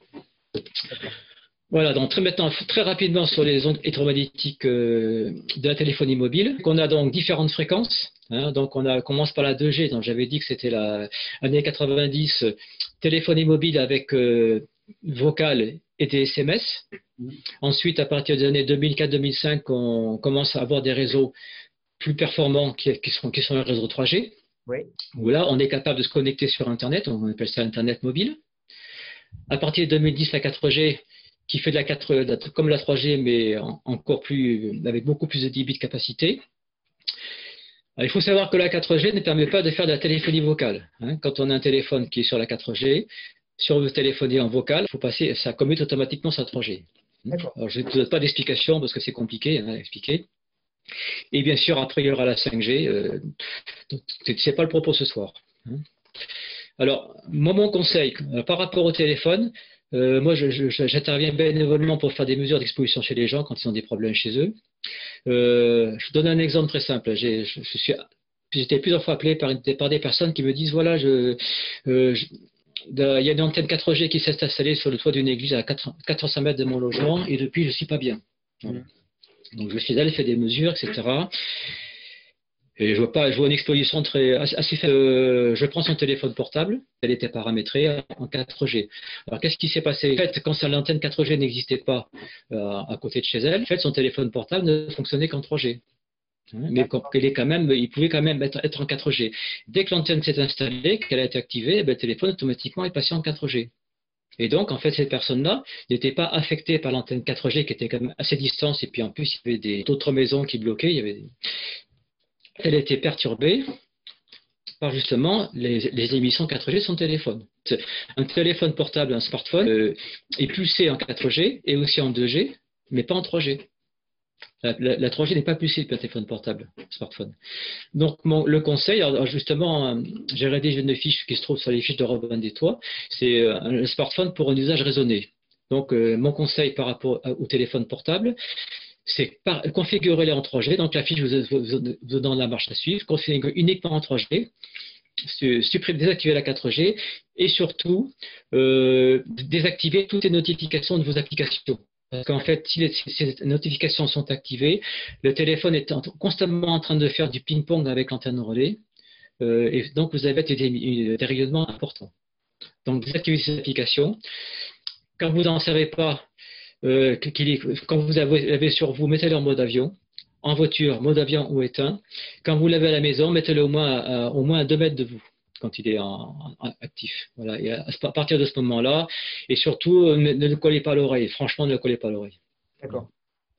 Voilà, donc maintenant, très rapidement sur les ondes électromagnétiques de la téléphonie mobile. On a donc différentes fréquences. Donc on commence par la 2G, donc j'avais dit que c'était l'année 90, téléphonie mobile avec vocal et des SMS. Ensuite, à partir des années 2004-2005, on commence à avoir des réseaux plus performants qui sont les réseaux 3G. Oui. Où là, on est capable de se connecter sur Internet, on appelle ça Internet mobile. À partir de 2010, la 4G, qui fait comme la 3G, mais encore plus, avec beaucoup plus de débit de capacité. Alors, il faut savoir que la 4G ne permet pas de faire de la téléphonie vocale. Hein. Quand on a un téléphone qui est sur la 4G, si on veut téléphoner en vocal, il faut passer, ça commute automatiquement sa 3G. Alors, je ne vous donne pas d'explication parce que c'est compliqué à expliquer. Et bien sûr, après, il y aura la 5G. Ce n'est pas le propos ce soir. Hein. Alors, moi, mon conseil, par rapport au téléphone, moi, j'interviens bénévolement pour faire des mesures d'exposition chez les gens quand ils ont des problèmes chez eux. Je vous donne un exemple très simple. J'ai été plusieurs fois appelé par des personnes qui me disent, voilà, il y a une antenne 4G qui s'est installée sur le toit d'une église à 400 mètres de mon logement et depuis, je ne suis pas bien. Voilà. Donc, je suis allé faire des mesures, etc. Et je vois une exposition assez faible. Je prends son téléphone portable, elle était paramétrée en 4G. Alors, qu'est-ce qui s'est passé? En fait, quand l'antenne 4G n'existait pas à côté de chez elle, en fait, son téléphone portable ne fonctionnait qu'en 3G. Mais il pouvait quand même être en 4G. Dès que l'antenne s'est installée, qu'elle a été activée, le téléphone automatiquement est passé en 4G. Et donc, en fait, ces personnes-là n'étaient pas affectées par l'antenne 4G qui était quand même assez distante. Et puis, en plus, il y avait d'autres maisons qui bloquaient. Elle était perturbée par justement les émissions 4G de son téléphone. Un téléphone portable, un smartphone, est pulsé en 4G et aussi en 2G, mais pas en 3G. La 3G n'est pas pulsée par un téléphone portable, smartphone. Donc, le conseil, alors justement, j'ai rédigé une fiche qui se trouve sur les fiches de Robin des Toits, c'est un smartphone pour un usage raisonné. Donc, mon conseil par rapport au téléphone portable, c'est configurer-les en 3G. Donc, la fiche vous donne la marche à suivre. Configurer uniquement en 3G. Désactiver la 4G. Et surtout, désactiver toutes les notifications de vos applications. Parce qu'en fait, si ces notifications sont activées, le téléphone est constamment en train de faire du ping-pong avec l'antenne relais. Et donc, vous avez des rayonnements importants. Donc, désactivez ces applications. Quand vous n'en savez pas, quand vous l'avez sur vous, mettez-le en mode avion. En voiture, mode avion ou éteint. Quand vous l'avez à la maison, mettez-le au moins à 2 mètres de vous, quand il est actif. Voilà. Et à partir de ce moment-là, et surtout, ne le collez pas à l'oreille. Franchement, ne le collez pas à l'oreille. D'accord.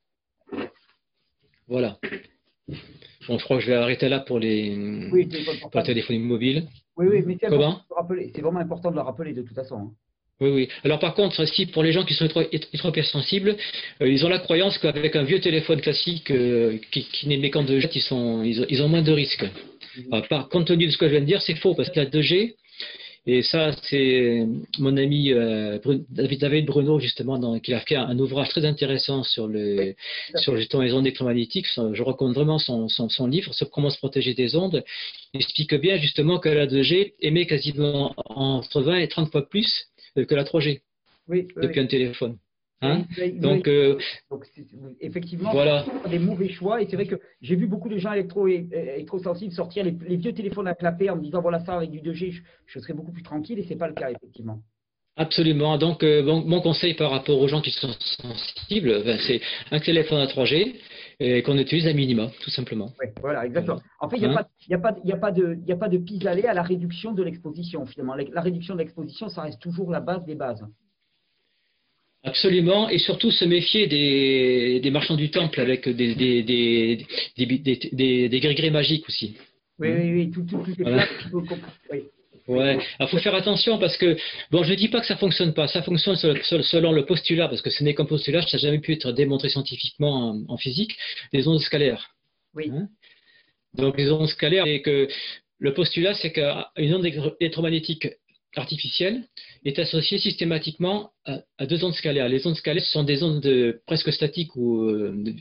Voilà. Bon, je crois que je vais arrêter là pour la téléphonie mobile. Oui, mais c'est vraiment important de le rappeler de toute façon. Hein. Oui. Alors par contre, si pour les gens qui sont hypersensibles, ils ont la croyance qu'avec un vieux téléphone classique qui n'émet qu'en 2G, ils ont moins de risques. Alors, compte tenu de ce que je viens de dire, c'est faux parce que la 2G, et ça c'est mon ami David Bruno justement, qui a fait un ouvrage très intéressant sur justement les ondes électromagnétiques. Je recommande vraiment son livre sur comment se protéger des ondes. Il explique bien justement que la 2G émet quasiment entre 20 et 30 fois plus que la 3G depuis un téléphone. Hein? Donc, effectivement, voilà. Des mauvais choix. Et c'est vrai que j'ai vu beaucoup de gens électrosensibles sortir les vieux téléphones à clapper en me disant voilà, ça avec du 2G, je serais beaucoup plus tranquille. Et ce n'est pas le cas, effectivement. Absolument. Donc, mon conseil par rapport aux gens qui sont sensibles, c'est un téléphone à 3G et qu'on utilise à minima, tout simplement. Oui, voilà, exactement. En fait, il n'y a pas de pis-aller à la réduction de l'exposition, finalement. La réduction de l'exposition, ça reste toujours la base des bases. Absolument, et surtout se méfier des marchands du temple avec des gris-gris magiques aussi. Oui, tout est plat. Oui. Ouais, il faut faire attention parce que, bon, je ne dis pas que ça ne fonctionne pas, ça fonctionne selon le postulat, parce que ce n'est qu'un postulat, ça n'a jamais pu être démontré scientifiquement en physique, des ondes scalaires. Oui. Donc les ondes scalaires, c'est que le postulat, c'est qu'une onde électromagnétique artificielle est associée systématiquement à 2 ondes scalaires. Les ondes scalaires sont des ondes presque statiques ou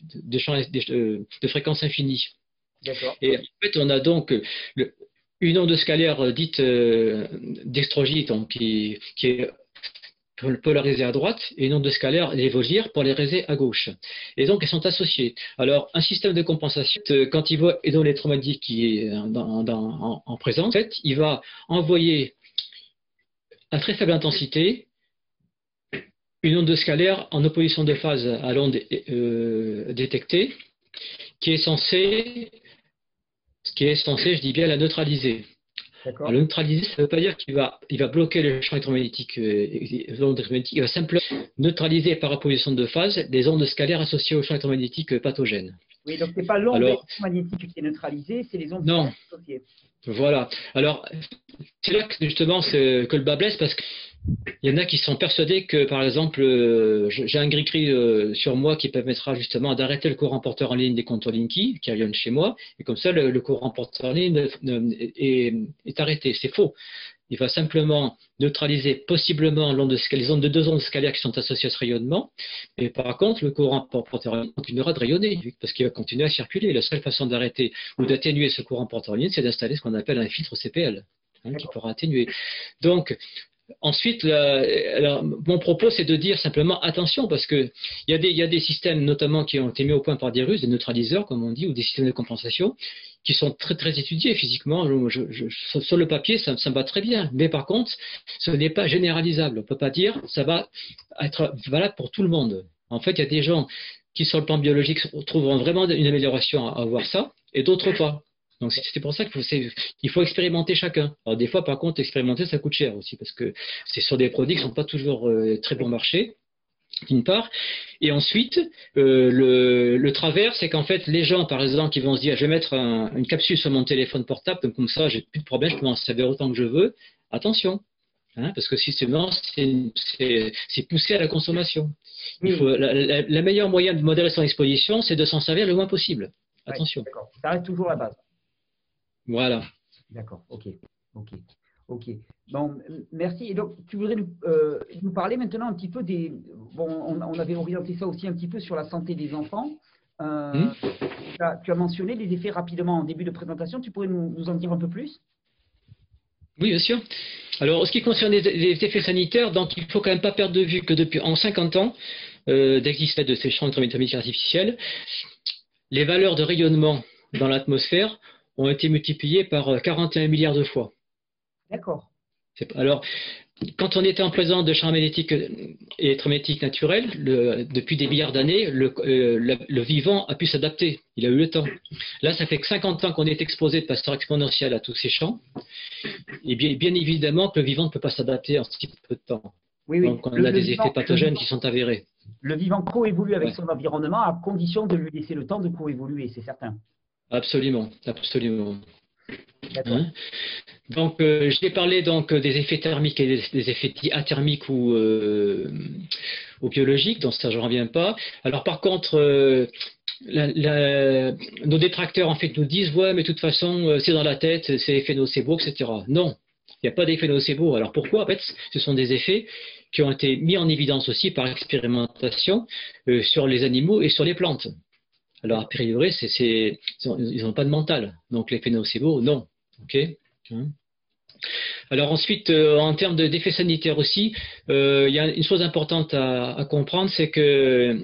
de fréquence infinie. D'accord. Et en fait, on a donc une onde scalaire dite d'extrogie, qui est polarisée à droite, et une onde scalaire, les Vosgirs, polarisée à gauche. Et donc, elles sont associées. Alors, un système de compensation, quand il voit une onde électromagnétique qui est en présence, en fait, il va envoyer à très faible intensité une onde scalaire en opposition de phase à l'onde détectée, qui est censée, je dis bien, la neutraliser. Alors, le neutraliser, ça ne veut pas dire qu'il va bloquer le champ électromagnétique, l'onde électromagnétique, il va simplement neutraliser par opposition de phase des ondes scalaires associées au champ électromagnétique pathogène. Oui, donc ce n'est pas l'onde Alors, électromagnétique qui est neutralisée, c'est les ondes non, associées. voilà. Alors, c'est là que justement que le bas blesse parce qu'il y en a qui sont persuadés que, par exemple, j'ai un gris-gris sur moi qui permettra justement d'arrêter le courant porteur en ligne des compteurs Linky qui reviennent chez moi, et comme ça, le courant porteur en ligne est arrêté. C'est faux. Il va simplement neutraliser possiblement les ondes de deux ondes scalaires qui sont associées à ce rayonnement. Et par contre, le courant porteur en ligne continuera de rayonner parce qu'il va continuer à circuler. La seule façon d'arrêter ou d'atténuer ce courant porteur en ligne, c'est d'installer ce qu'on appelle un filtre CPL, qui pourra atténuer. Donc, ensuite, alors, mon propos, c'est de dire simplement attention, parce qu'il y a des systèmes, notamment qui ont été mis au point par des Russes, des neutraliseurs, comme on dit, ou des systèmes de compensation, qui sont très, très étudiés physiquement. Sur le papier, ça me va très bien. Mais par contre, ce n'est pas généralisable. On ne peut pas dire ça va être valable pour tout le monde. En fait, il y a des gens qui, sur le plan biologique, trouveront vraiment une amélioration à avoir ça, et d'autres pas. Donc c'est pour ça qu'il faut expérimenter chacun. Alors des fois, par contre, expérimenter, ça coûte cher aussi, parce que c'est sur des produits qui ne sont pas toujours très bon marché, d'une part. Et ensuite, le travers, c'est qu'en fait, les gens, par exemple, qui vont se dire, je vais mettre une capsule sur mon téléphone portable, donc comme ça, j'ai plus de problème, je peux en servir autant que je veux. Attention, parce que sinon, c'est poussé à la consommation. La meilleure moyen de modérer son exposition, c'est de s'en servir le moins possible. Attention. D'accord. Ça reste toujours la base. Voilà. D'accord, ok. Bon, merci. Et donc, tu voudrais nous parler maintenant un petit peu des… Bon, on avait orienté ça aussi un petit peu sur la santé des enfants. Tu as mentionné les effets rapidement en début de présentation. Tu pourrais nous en dire un peu plus? Oui, bien sûr. Alors, en ce qui concerne les effets sanitaires, donc il ne faut quand même pas perdre de vue que depuis en 50 ans d'existence de ces champs électromagnétiques artificiels, les valeurs de rayonnement dans l'atmosphère ont été multipliées par 41 milliards de fois. D'accord. Alors, quand on était en présence de champs magnétiques et électromagnétiques naturels, depuis des milliards d'années, le vivant a pu s'adapter. Il a eu le temps. Là, ça fait que 50 ans qu'on est exposé de façon exponentielle à tous ces champs. Et bien évidemment que le vivant ne peut pas s'adapter en si peu de temps. Oui. Donc, on a des effets pathogènes qui sont avérés. Le vivant coévolue avec son environnement à condition de lui laisser le temps de coévoluer, c'est certain. Absolument. Donc, j'ai parlé donc des effets thermiques et des effets athermiques ou biologiques, donc ça je ne reviens pas. Alors par contre, nos détracteurs en fait nous disent ouais mais de toute façon c'est dans la tête, c'est effet nocebo, etc. Non, il n'y a pas d'effet nocebo. Alors pourquoi? En fait, ce sont des effets qui ont été mis en évidence aussi par expérimentation sur les animaux et sur les plantes. Alors a priori, ils n'ont pas de mental, donc l'effet nocebo, non. Ok. Alors ensuite, en termes d'effets sanitaires aussi, il y a une chose importante à comprendre, c'est que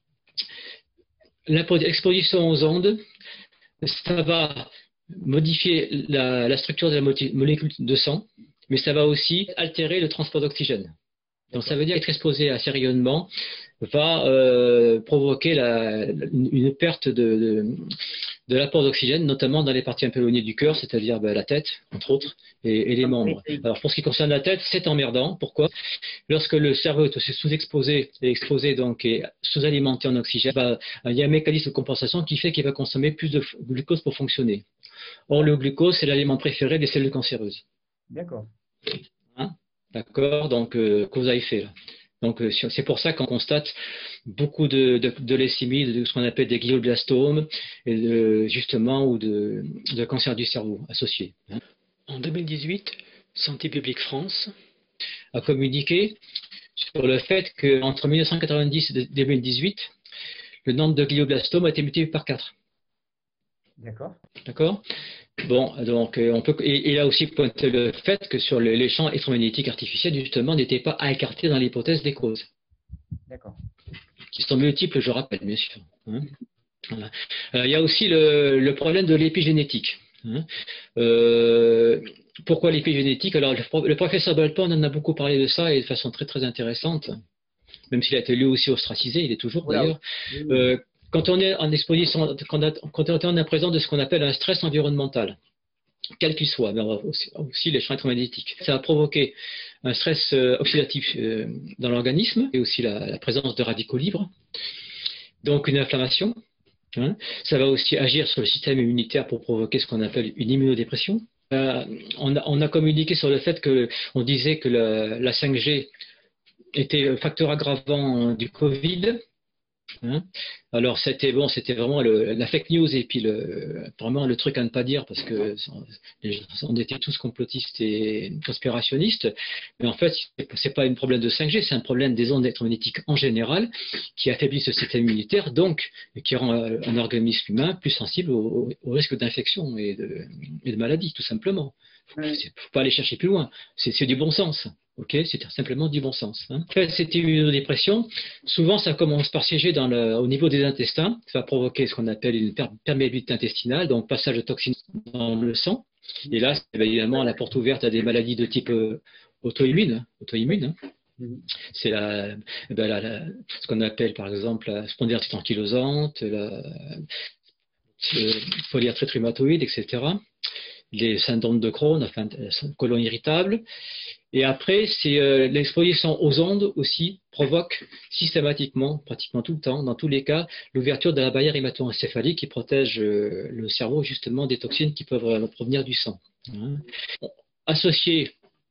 l'exposition aux ondes, ça va modifier la structure de la molécule de sang, mais ça va aussi altérer le transport d'oxygène. Donc ça veut dire être exposé à ces rayonnements va provoquer une perte de l'apport d'oxygène, notamment dans les parties un peu éloignées du cœur, c'est-à-dire la tête, entre autres, et les membres. Alors pour ce qui concerne la tête, c'est emmerdant. Pourquoi? Lorsque le cerveau est aussi sous-exposé, donc est sous-alimenté en oxygène, il y a un mécanisme de compensation qui fait qu'il va consommer plus de glucose pour fonctionner. Or, le glucose, c'est l'aliment préféré des cellules cancéreuses. D'accord. D'accord, donc cause à effet là. Donc c'est pour ça qu'on constate beaucoup de leucémie, de ce qu'on appelle des glioblastomes, et justement, ou de cancer du cerveau associés. En 2018, Santé publique France a communiqué sur le fait qu'entre 1990 et 2018, le nombre de glioblastomes a été multiplié par 4. D'accord. Bon, donc on peut, et il a aussi pointé le fait que sur les champs électromagnétiques artificiels, justement, n'étaient pas à écarter dans l'hypothèse des causes. D'accord. Qui sont multiples, je rappelle, bien sûr. Voilà. Il y a aussi le problème de l'épigénétique. Pourquoi l'épigénétique? Alors, le professeur Belpon en a beaucoup parlé de ça et de façon très très intéressante, même s'il a été lui aussi ostracisé, il est toujours d'ailleurs. Quand on est en exposition, quand on est en présence de ce qu'on appelle un stress environnemental, quel qu'il soit, mais aussi les champs électromagnétiques, ça va provoquer un stress oxydatif dans l'organisme et aussi la présence de radicaux libres, donc une inflammation. hein. Ça va aussi agir sur le système immunitaire pour provoquer ce qu'on appelle une immunodépression. On a communiqué sur le fait qu'on disait que la 5G était facteur aggravant du Covid. Hein. Alors c'était bon, c'était vraiment la fake news et puis vraiment le truc à ne pas dire parce que on était tous complotistes et conspirationnistes, mais en fait c'est pas un problème de 5G, c'est un problème des ondes électromagnétiques en général qui affaiblissent le système immunitaire, donc qui rend un organisme humain plus sensible au risque d'infection et de maladie, tout simplement. Faut pas aller chercher plus loin, c'est du bon sens. Ok, c'est simplement du bon sens. Hein. En fait, cette immunodépression, souvent ça commence par siéger au niveau des intestins. Ça va provoquer ce qu'on appelle une perméabilité intestinale, donc passage de toxines dans le sang. Et là, c'est évidemment la porte ouverte à des maladies de type auto-immune. C'est ce qu'on appelle par exemple la spondylarthrite ankylosante, la polyarthrite rhumatoïde, etc. Les syndromes de Crohn, enfin, côlon irritable. Et après, c'est l'exposition aux ondes aussi provoque systématiquement, pratiquement tout le temps, dans tous les cas, l'ouverture de la barrière hémato-encéphalique qui protège le cerveau justement des toxines qui peuvent provenir du sang. Hein. Associé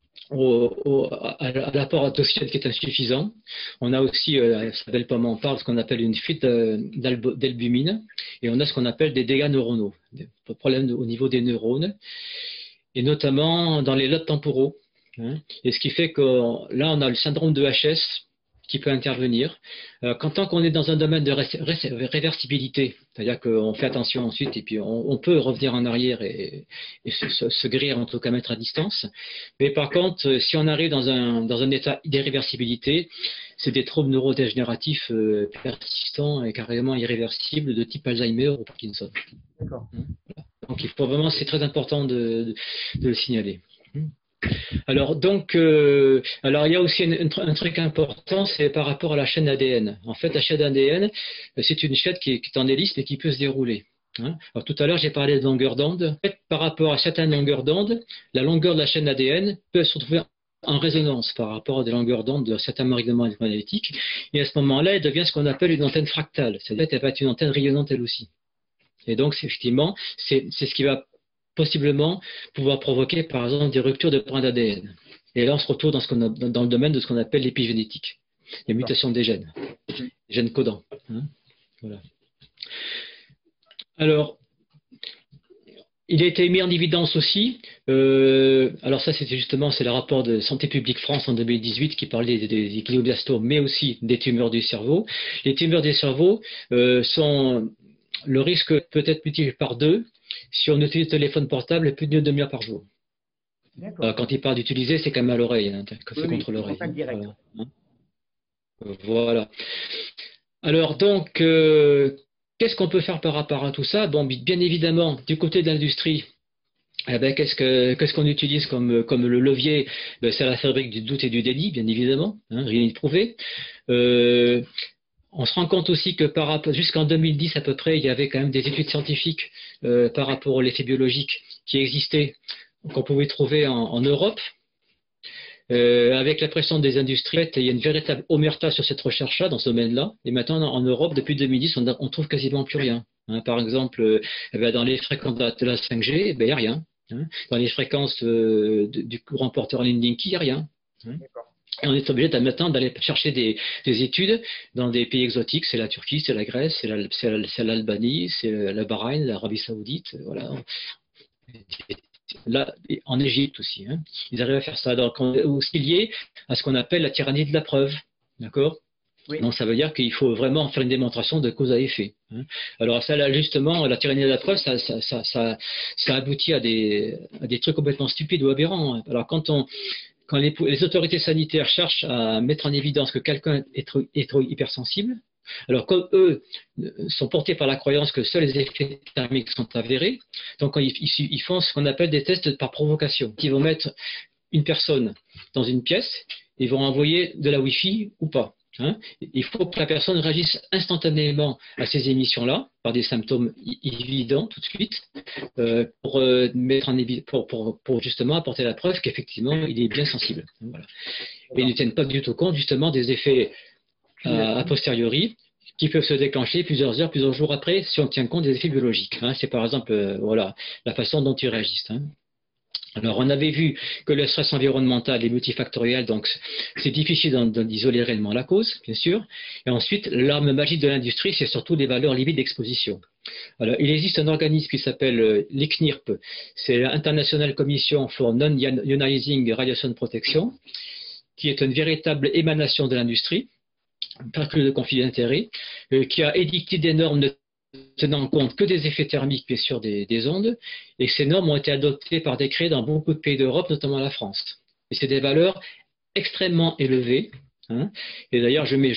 à l'apport toxique qui est insuffisant, on a aussi, ça s'appelle pas m'en parle, ce qu'on appelle une fuite d'albumine, et on a ce qu'on appelle des dégâts neuronaux, des problèmes au niveau des neurones, et notamment dans les lobes temporaux. Hein, et ce qui fait que là, on a le syndrome de HS qui peut intervenir. Tant qu'on est dans un domaine de réversibilité, c'est-à-dire qu'on fait attention ensuite et puis on peut revenir en arrière et se guérir, en tout cas mettre à distance. Mais par contre, si on arrive dans un état d'irréversibilité, c'est des troubles neurodégénératifs persistants et carrément irréversibles de type Alzheimer ou Parkinson. D'accord. Voilà. Donc il faut vraiment, c'est très important de le signaler. Alors alors il y a aussi un truc important, c'est par rapport à la chaîne ADN. En fait, la chaîne ADN, c'est une chaîne qui est en hélice mais qui peut se dérouler. Hein. Alors tout à l'heure, j'ai parlé de longueur d'onde. En fait, par rapport à certaines longueurs d'onde, la longueur de la chaîne ADN peut se retrouver en résonance par rapport à des longueurs d'onde de certains rayonnements électromagnétiques. Et à ce moment-là, elle devient ce qu'on appelle une antenne fractale. C'est-à-dire qu'elle va être une antenne rayonnante elle aussi. Et donc, effectivement, c'est ce qui va possiblement pouvoir provoquer, par exemple, des ruptures de brins d'ADN. Et là, on se retrouve dans le domaine de ce qu'on appelle l'épigénétique, les mutations des gènes, les gènes codants. Hein, voilà. Alors, il a été mis en évidence aussi, alors ça c'était justement, c'est le rapport de Santé publique France en 2018 qui parlait des glioblastomes, mais aussi des tumeurs du cerveau. Les tumeurs du cerveau sont, le risque peut être multiplié par 2 si on utilise le téléphone portable plus d'une demi-heure par jour. Quand il parle d'utiliser, c'est quand même à l'oreille, hein, c'est contre l'oreille. Voilà. Voilà. Alors donc, qu'est-ce qu'on peut faire par rapport à tout ça? Bon, bien évidemment, du côté de l'industrie, eh ben, qu'est-ce qu'on utilise comme le levier? Ben, c'est la fabrique du doute et du déni, bien évidemment, hein, rien n'est prouvé. On se rend compte aussi que jusqu'en 2010 à peu près, il y avait quand même des études scientifiques par rapport aux effets biologiques qui existaient, qu'on pouvait trouver en Europe. Avec la pression des industries, il y a une véritable omerta sur cette recherche-là, dans ce domaine-là. Et maintenant, en Europe, depuis 2010, on trouve quasiment plus rien. Hein, par exemple, dans les fréquences de la 5G, il n'y a rien. Hein. Dans les fréquences du courant porteur en ligne Linky, il n'y a rien. Hein. Et on est obligé maintenant d'aller chercher des études dans des pays exotiques. C'est la Turquie, c'est la Grèce, c'est l'Albanie, c'est le Bahreïn, l'Arabie Saoudite. Voilà. Là, en Égypte aussi. Hein. Ils arrivent à faire ça. Donc, on est aussi lié à ce qu'on appelle la tyrannie de la preuve. D'accord ? Oui. Donc, ça veut dire qu'il faut vraiment faire une démonstration de cause à effet. Hein. Alors, ça, là, justement, la tyrannie de la preuve, ça aboutit à des trucs complètement stupides ou aberrants. Hein. Alors, quand les autorités sanitaires cherchent à mettre en évidence que quelqu'un est trop hypersensible, alors comme eux sont portés par la croyance que seuls les effets thermiques sont avérés, donc ils font ce qu'on appelle des tests par provocation. Ils vont mettre une personne dans une pièce et vont envoyer de la Wi-Fi ou pas. Hein. Il faut que la personne réagisse instantanément à ces émissions-là par des symptômes évidents tout de suite pour justement apporter la preuve qu'effectivement il est bien sensible. Voilà. Et ils ne tiennent pas du tout compte justement des effets a posteriori qui peuvent se déclencher plusieurs heures, plusieurs jours après, si on tient compte des effets biologiques. Hein. C'est par exemple voilà, la façon dont ils réagissent. Hein. Alors, on avait vu que le stress environnemental est multifactoriel, donc c'est difficile d'isoler réellement la cause, bien sûr. Et ensuite, l'arme magique de l'industrie, c'est surtout les valeurs limites d'exposition. Alors, il existe un organisme qui s'appelle l'ICNIRP, c'est l'International Commission for Non-Ionizing Radiation Protection, qui est une véritable émanation de l'industrie, pas que de conflit d'intérêts, qui a édicté des normes ne tenant compte que des effets thermiques, bien sûr, des ondes, et ces normes ont été adoptées par décret dans beaucoup de pays d'Europe, notamment la France. Et c'est des valeurs extrêmement élevées. Hein. Et d'ailleurs, je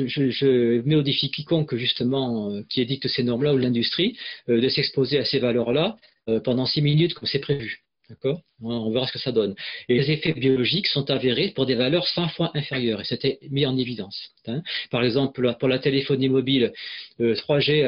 mets au défi quiconque, justement, qui édicte ces normes-là ou l'industrie, de s'exposer à ces valeurs-là pendant 6 minutes, comme c'est prévu. D'accord ? On verra ce que ça donne. Et les effets biologiques sont avérés pour des valeurs 100 fois inférieures, et c'était mis en évidence. Hein. Par exemple, pour la téléphonie mobile, 3G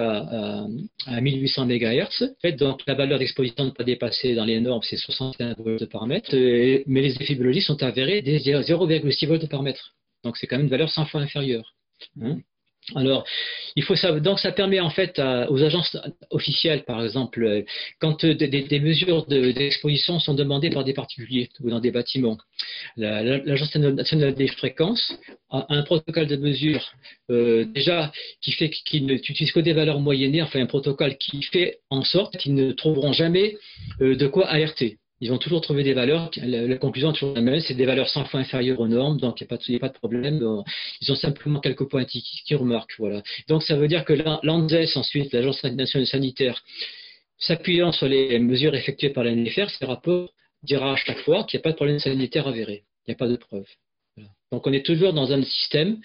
à 1800 MHz, donc la valeur d'exposition ne peut pas dépasser dans les normes, c'est 61 volts par mètre, mais les effets biologiques sont avérés dès 0,6 volts par mètre. Donc c'est quand même une valeur 100 fois inférieure. Hein. Alors, il faut savoir, donc ça permet en fait aux agences officielles, par exemple, quand des mesures d'exposition sont demandées par des particuliers ou dans des bâtiments, l'Agence nationale des fréquences a un protocole de mesure déjà qui n'utilise que des valeurs moyennées, enfin un protocole qui fait en sorte qu'ils ne trouveront jamais de quoi alerter. Ils vont toujours trouver des valeurs, la conclusion est toujours la même, c'est des valeurs 100 fois inférieures aux normes, donc il n'y a pas de problème. Ils ont simplement quelques points qui remarquent. Voilà. Donc ça veut dire que l'ANSES, ensuite, l'Agence nationale sanitaire, s'appuyant sur les mesures effectuées par l'ANFR, ces rapports dira à chaque fois qu'il n'y a pas de problème sanitaire avéré. Il n'y a pas de preuve. Voilà. Donc on est toujours dans un système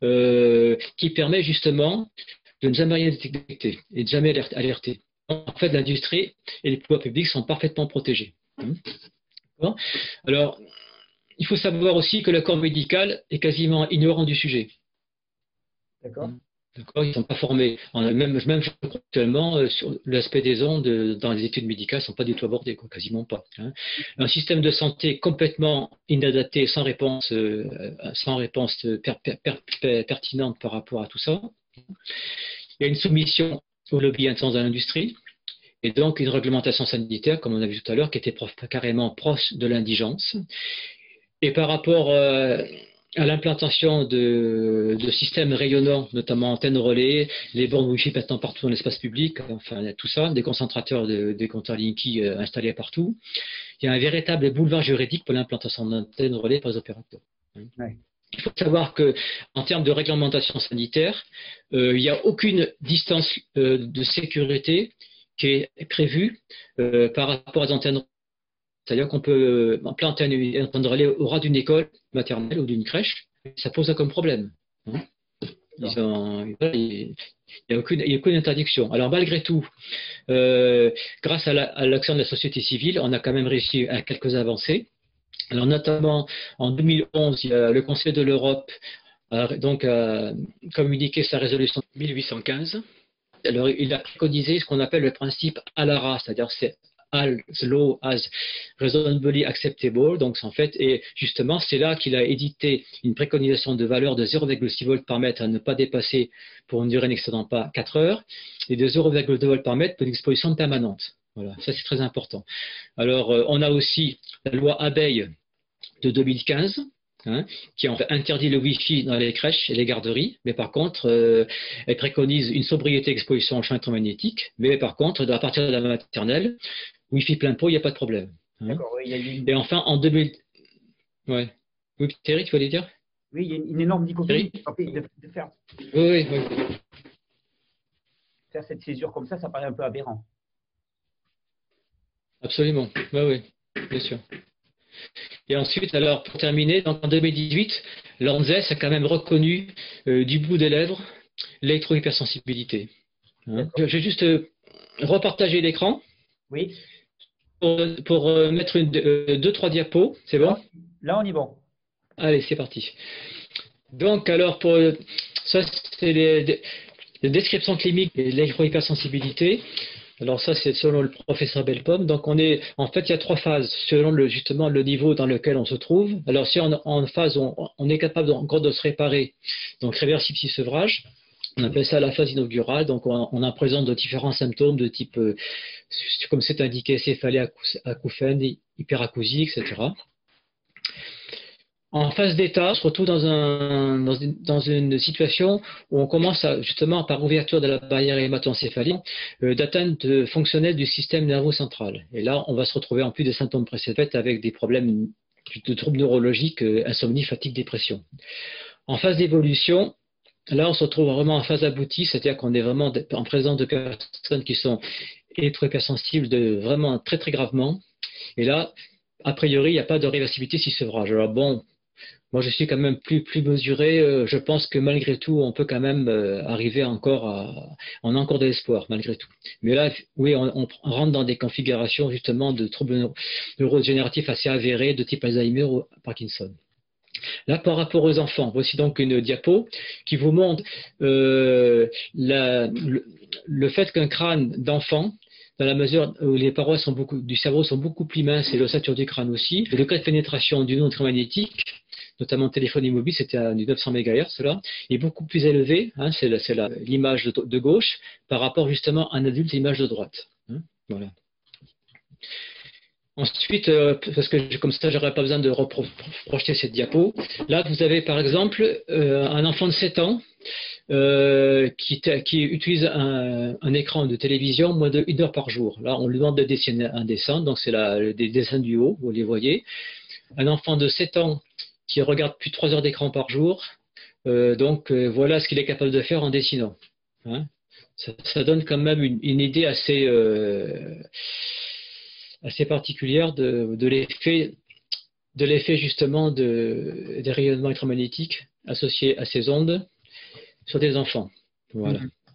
qui permet justement de ne jamais rien détecter et de jamais alerter. En fait, l'industrie et les pouvoirs publics sont parfaitement protégés. Bon. Alors, il faut savoir aussi que le corps médical est quasiment ignorant du sujet. D'accord. D'accord, ils ne sont pas formés. Même actuellement, sur l'aspect des ondes dans les études médicales, ils ne sont pas du tout abordés, quoi, quasiment pas. Hein. Un système de santé complètement inadapté, sans réponse pertinente par rapport à tout ça. Il y a une soumission au lobby intense de l'industrie. Et donc une réglementation sanitaire, comme on a vu tout à l'heure, qui était carrément proche de l'indigence. Et par rapport à l'implantation de systèmes rayonnants, notamment antennes relais, les bornes Wi-Fi maintenant partout dans l'espace public, enfin tout ça, des concentrateurs, des compteurs Linky installés partout, il y a un véritable boulevard juridique pour l'implantation d'antennes relais par les opérateurs. Ouais. Il faut savoir qu'en termes de réglementation sanitaire, il n'y a aucune distance de sécurité qui est prévu par rapport aux antennes. C'est-à-dire qu'on peut implanter une antenne relais au ras d'une école maternelle ou d'une crèche, ça pose aucun problème. Hein. Il n'y a aucune interdiction. Alors malgré tout, grâce à l'action de la société civile, on a quand même réussi à quelques avancées. Alors notamment en 2011, le Conseil de l'Europe a donc communiqué sa résolution 1815. Alors, il a préconisé ce qu'on appelle le principe ALARA, c'est-à-dire c'est as low as reasonably acceptable. Donc, en fait, et justement, c'est là qu'il a édité une préconisation de valeur de 0,6 volts par mètre à ne pas dépasser pour une durée n'excédant pas 4 heures et de 0,2 volts par mètre pour une exposition permanente. Voilà, ça c'est très important. Alors, on a aussi la loi Abeille de 2015. Hein, qui en fait interdit le Wi-Fi dans les crèches et les garderies, mais par contre, elle préconise une sobriété exposition au champ électromagnétique, mais par contre, à partir de la maternelle, Wi-Fi plein pot, il n'y a pas de problème. Hein. D'accord, oui, il y a une... Et enfin, en 2000... Ouais. Oui, Thierry, tu voulais dire? Oui, il y a une énorme dichotomie de faire... Oui. Faire cette césure comme ça paraît un peu aberrant. Absolument, oui, bien sûr. Et ensuite, alors pour terminer, donc en 2018, l'ANSES a quand même reconnu du bout des lèvres l'électrohypersensibilité. Hein. Je vais juste repartager l'écran. Oui. Pour mettre 2-3 diapos, c'est bon? Là, on est bon. Allez, c'est parti. Donc, alors, ça, c'est les descriptions cliniques de l'électrohypersensibilité. Alors ça, c'est selon le professeur Belpomme. Donc en fait, il y a 3 phases selon justement le niveau dans lequel on se trouve. Alors si en phase, on est capable encore de se réparer, donc réversible si sevrage. On appelle ça la phase inaugurale. Donc, on en présente de différents symptômes de type, comme c'est indiqué, céphalée, acouphène, hyperacousie, etc. En phase d'état, on se retrouve dans une situation où on commence justement par ouverture de la barrière hémato-encéphalique d'atteinte fonctionnelle du système nerveux central. Et là, on va se retrouver en plus des symptômes précédents avec des problèmes de troubles neurologiques, insomnie, fatigue, dépression. En phase d'évolution, là, on se retrouve vraiment en phase aboutie, c'est-à-dire qu'on est vraiment en présence de personnes qui sont électro-hypersensibles vraiment très très gravement. Et là, a priori, il n'y a pas de réversibilité si sevrage. Alors bon, moi je suis quand même plus mesuré. Je pense que malgré tout, on peut quand même arriver encore on a encore de l'espoir malgré tout. Mais là, oui, on rentre dans des configurations justement de troubles neurodégénératifs assez avérés de type Alzheimer ou Parkinson. Là, par rapport aux enfants, voici donc une diapo qui vous montre le fait qu'un crâne d'enfant, dans la mesure où les parois du cerveau sont beaucoup plus minces et l'ossature du crâne aussi, le degré de pénétration du onde électromagnétique, notamment le téléphone mobile, c'était à du 900 MHz, là, est beaucoup plus élevé, hein, c'est l'image de gauche, par rapport justement à un adulte, l'image de droite. Hein, voilà. Ensuite, parce que comme ça, j'aurais pas besoin de projeter cette diapo. Là, vous avez par exemple un enfant de 7 ans qui utilise un écran de télévision moins de 1 heure par jour. Là, on lui demande de dessiner un dessin, donc c'est des dessins du haut, vous les voyez. Un enfant de 7 ans qui regarde plus de 3 heures d'écran par jour, voilà ce qu'il est capable de faire en dessinant. Hein, ça donne quand même une idée assez particulière de l'effet justement des rayonnements électromagnétiques associés à ces ondes sur des enfants. Voilà.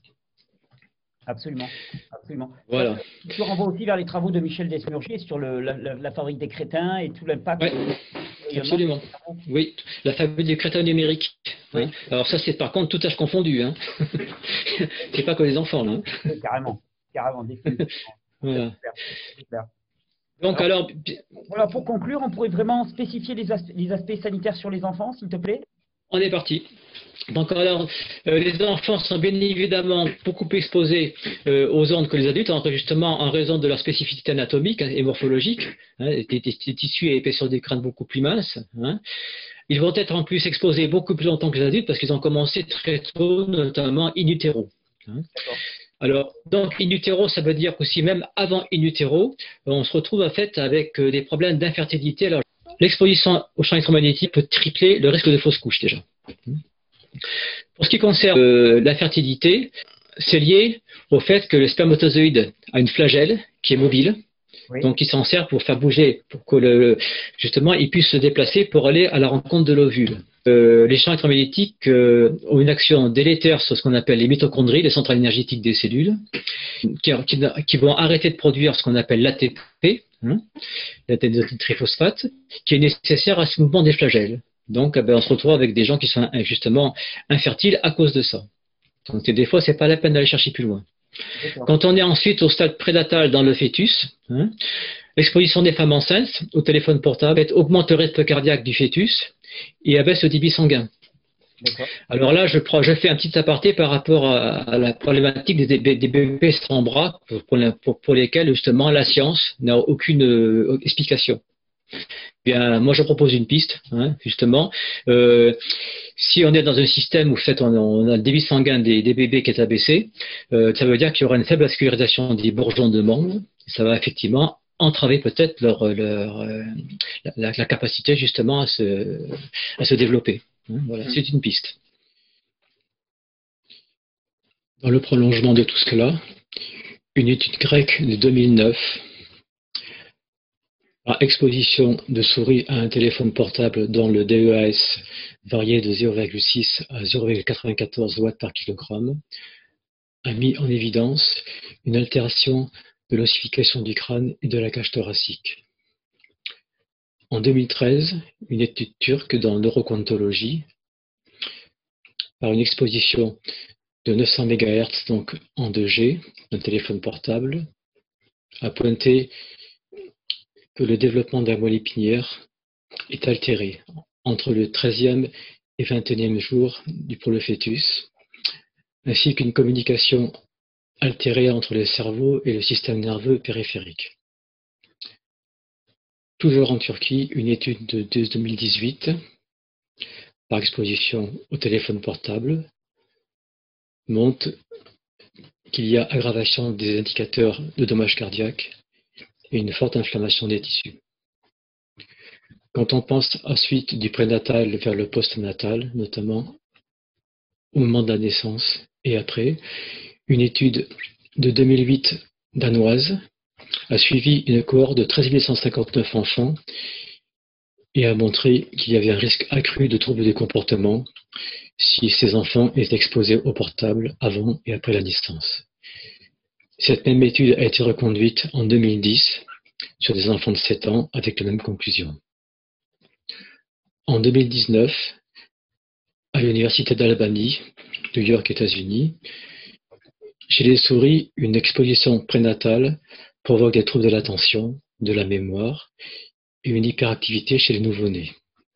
Absolument, absolument. Voilà. Je renvoie aussi vers les travaux de Michel Desmurgier sur la fabrique des crétins et tout l'impact. Ouais, absolument. Oui, la fabrique des crétins numériques. Hein. Oui. Alors ça, c'est par contre tout âge confondu. Hein. C'est pas que les enfants là. Hein. Oui, carrément, définitivement. Voilà. Super. Donc alors, voilà, pour conclure, on pourrait vraiment spécifier les aspects sanitaires sur les enfants, s'il te plaît. On est parti. Donc alors, les enfants sont bien évidemment beaucoup plus exposés aux ondes que les adultes, justement en raison de leur spécificité anatomique et morphologique, hein, des tissus et épaisseurs des crânes beaucoup plus minces. Hein. Ils vont être en plus exposés beaucoup plus longtemps que les adultes parce qu'ils ont commencé très tôt, notamment in utero. Hein. Alors, donc in utero, ça veut dire qu'aussi même avant in utero, on se retrouve en fait avec des problèmes d'infertilité. Alors, l'exposition au champ électromagnétique peut tripler le risque de fausse couche déjà. Pour ce qui concerne la fertilité, c'est lié au fait que le spermatozoïde a une flagelle qui est mobile, oui. Donc il s'en sert pour faire bouger, pour que justement il puisse se déplacer pour aller à la rencontre de l'ovule. Les champs électromagnétiques ont une action délétère sur ce qu'on appelle les mitochondries, les centrales énergétiques des cellules, qui vont arrêter de produire ce qu'on appelle l'ATP, l'adénosine triphosphate, qui est nécessaire à ce mouvement des flagelles. Donc, on se retrouve avec des gens qui sont justement infertiles à cause de ça. Donc, des fois, c'est pas la peine d'aller chercher plus loin. Quand on est ensuite au stade prénatal dans le fœtus, l'exposition des femmes enceintes au téléphone portable augmente le rythme cardiaque du fœtus et abaisse le débit sanguin. Alors là, je fais un petit aparté par rapport à la problématique des bébés sans bras pour lesquels justement la science n'a aucune explication. Bien, moi je propose une piste, justement. Si on est dans un système où en fait, on a le débit sanguin des bébés qui est abaissé, ça veut dire qu'il y aura une faible vascularisation des bourgeons de membres. Ça va effectivement entraver peut-être la capacité justement à se développer. Voilà, c'est une piste. Dans le prolongement de tout cela, une étude grecque de 2009 par exposition de souris à un téléphone portable dont le DEAS variait de 0,6 à 0,94 watts par kilogramme, a mis en évidence une altération de l'ossification du crâne et de la cage thoracique. En 2013, une étude turque dans neuroquantologie, par une exposition de 900 MHz, donc en 2G, d'un téléphone portable, a pointé que le développement de la moelle épinière est altéré entre le 13e et 21e jour pour le fœtus, ainsi qu'une communication altérée entre le cerveau et le système nerveux périphérique. Toujours en Turquie, une étude de 2018, par exposition au téléphone portable, montre qu'il y a aggravation des indicateurs de dommages cardiaques et une forte inflammation des tissus. Quand on pense ensuite du prénatal vers le postnatal, notamment au moment de la naissance et après, une étude de 2008 danoise a suivi une cohorte de 13 159 enfants et a montré qu'il y avait un risque accru de troubles du comportement si ces enfants étaient exposés au portable avant et après la naissance. Cette même étude a été reconduite en 2010 sur des enfants de 7 ans avec la même conclusion. En 2019, à l'Université d'Albany, New York, États-Unis, chez les souris, une exposition prénatale provoque des troubles de l'attention, de la mémoire et une hyperactivité chez les nouveau-nés.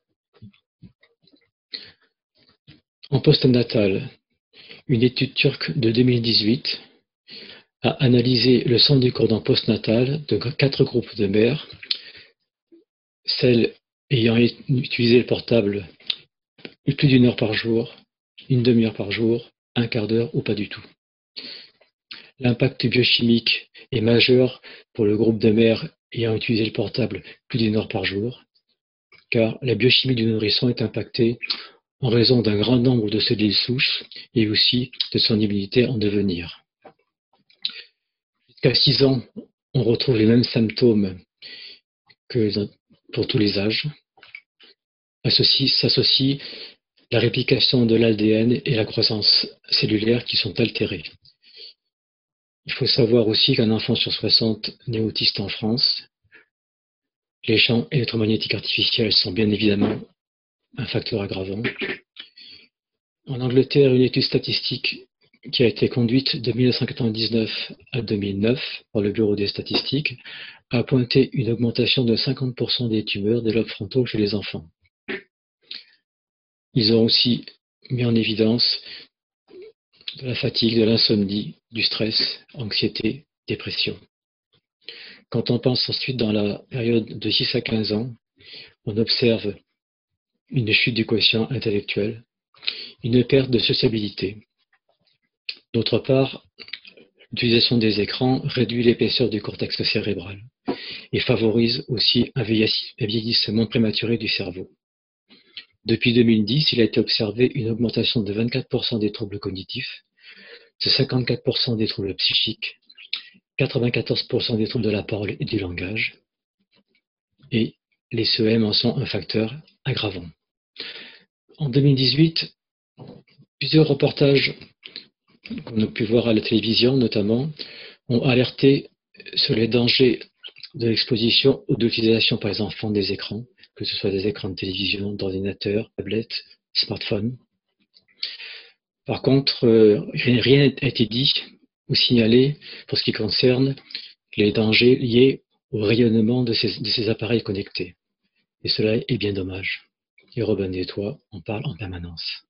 En postnatal, une étude turque de 2018 a analysé le sang du cordon postnatal de 4 groupes de mères, celles ayant utilisé le portable plus d'une heure par jour, une demi-heure par jour, un quart d'heure ou pas du tout. L'impact biochimique est majeur pour le groupe de mères ayant utilisé le portable plus d'une heure par jour, car la biochimie du nourrisson est impactée en raison d'un grand nombre de cellules souches et aussi de son immunité en devenir. Jusqu'à 6 ans, on retrouve les mêmes symptômes que pour tous les âges. S'associe la réplication de l'ADN et la croissance cellulaire qui sont altérées. Il faut savoir aussi qu'un enfant sur 60 naît autiste en France. Les champs électromagnétiques artificiels sont bien évidemment un facteur aggravant. En Angleterre, une étude statistique qui a été conduite de 1999 à 2009 par le Bureau des statistiques a pointé une augmentation de 50% des tumeurs des lobes frontaux chez les enfants. Ils ont aussi mis en évidence de la fatigue, de l'insomnie, du stress, anxiété, dépression. Quand on pense ensuite dans la période de 6 à 15 ans, on observe une chute du quotient intellectuel, une perte de sociabilité. D'autre part, l'utilisation des écrans réduit l'épaisseur du cortex cérébral et favorise aussi un vieillissement prématuré du cerveau. Depuis 2010, il a été observé une augmentation de 24% des troubles cognitifs, de 54% des troubles psychiques, 94% des troubles de la parole et du langage, et les CEM en sont un facteur aggravant. En 2018, plusieurs reportages qu'on a pu voir à la télévision notamment, ont alerté sur les dangers de l'exposition ou de l'utilisation par les enfants des écrans, que ce soit des écrans de télévision, d'ordinateur, tablettes, smartphones. Par contre, rien n'a été dit ou signalé pour ce qui concerne les dangers liés au rayonnement de ces appareils connectés. Et cela est bien dommage. Et Robin et toi en parle en permanence.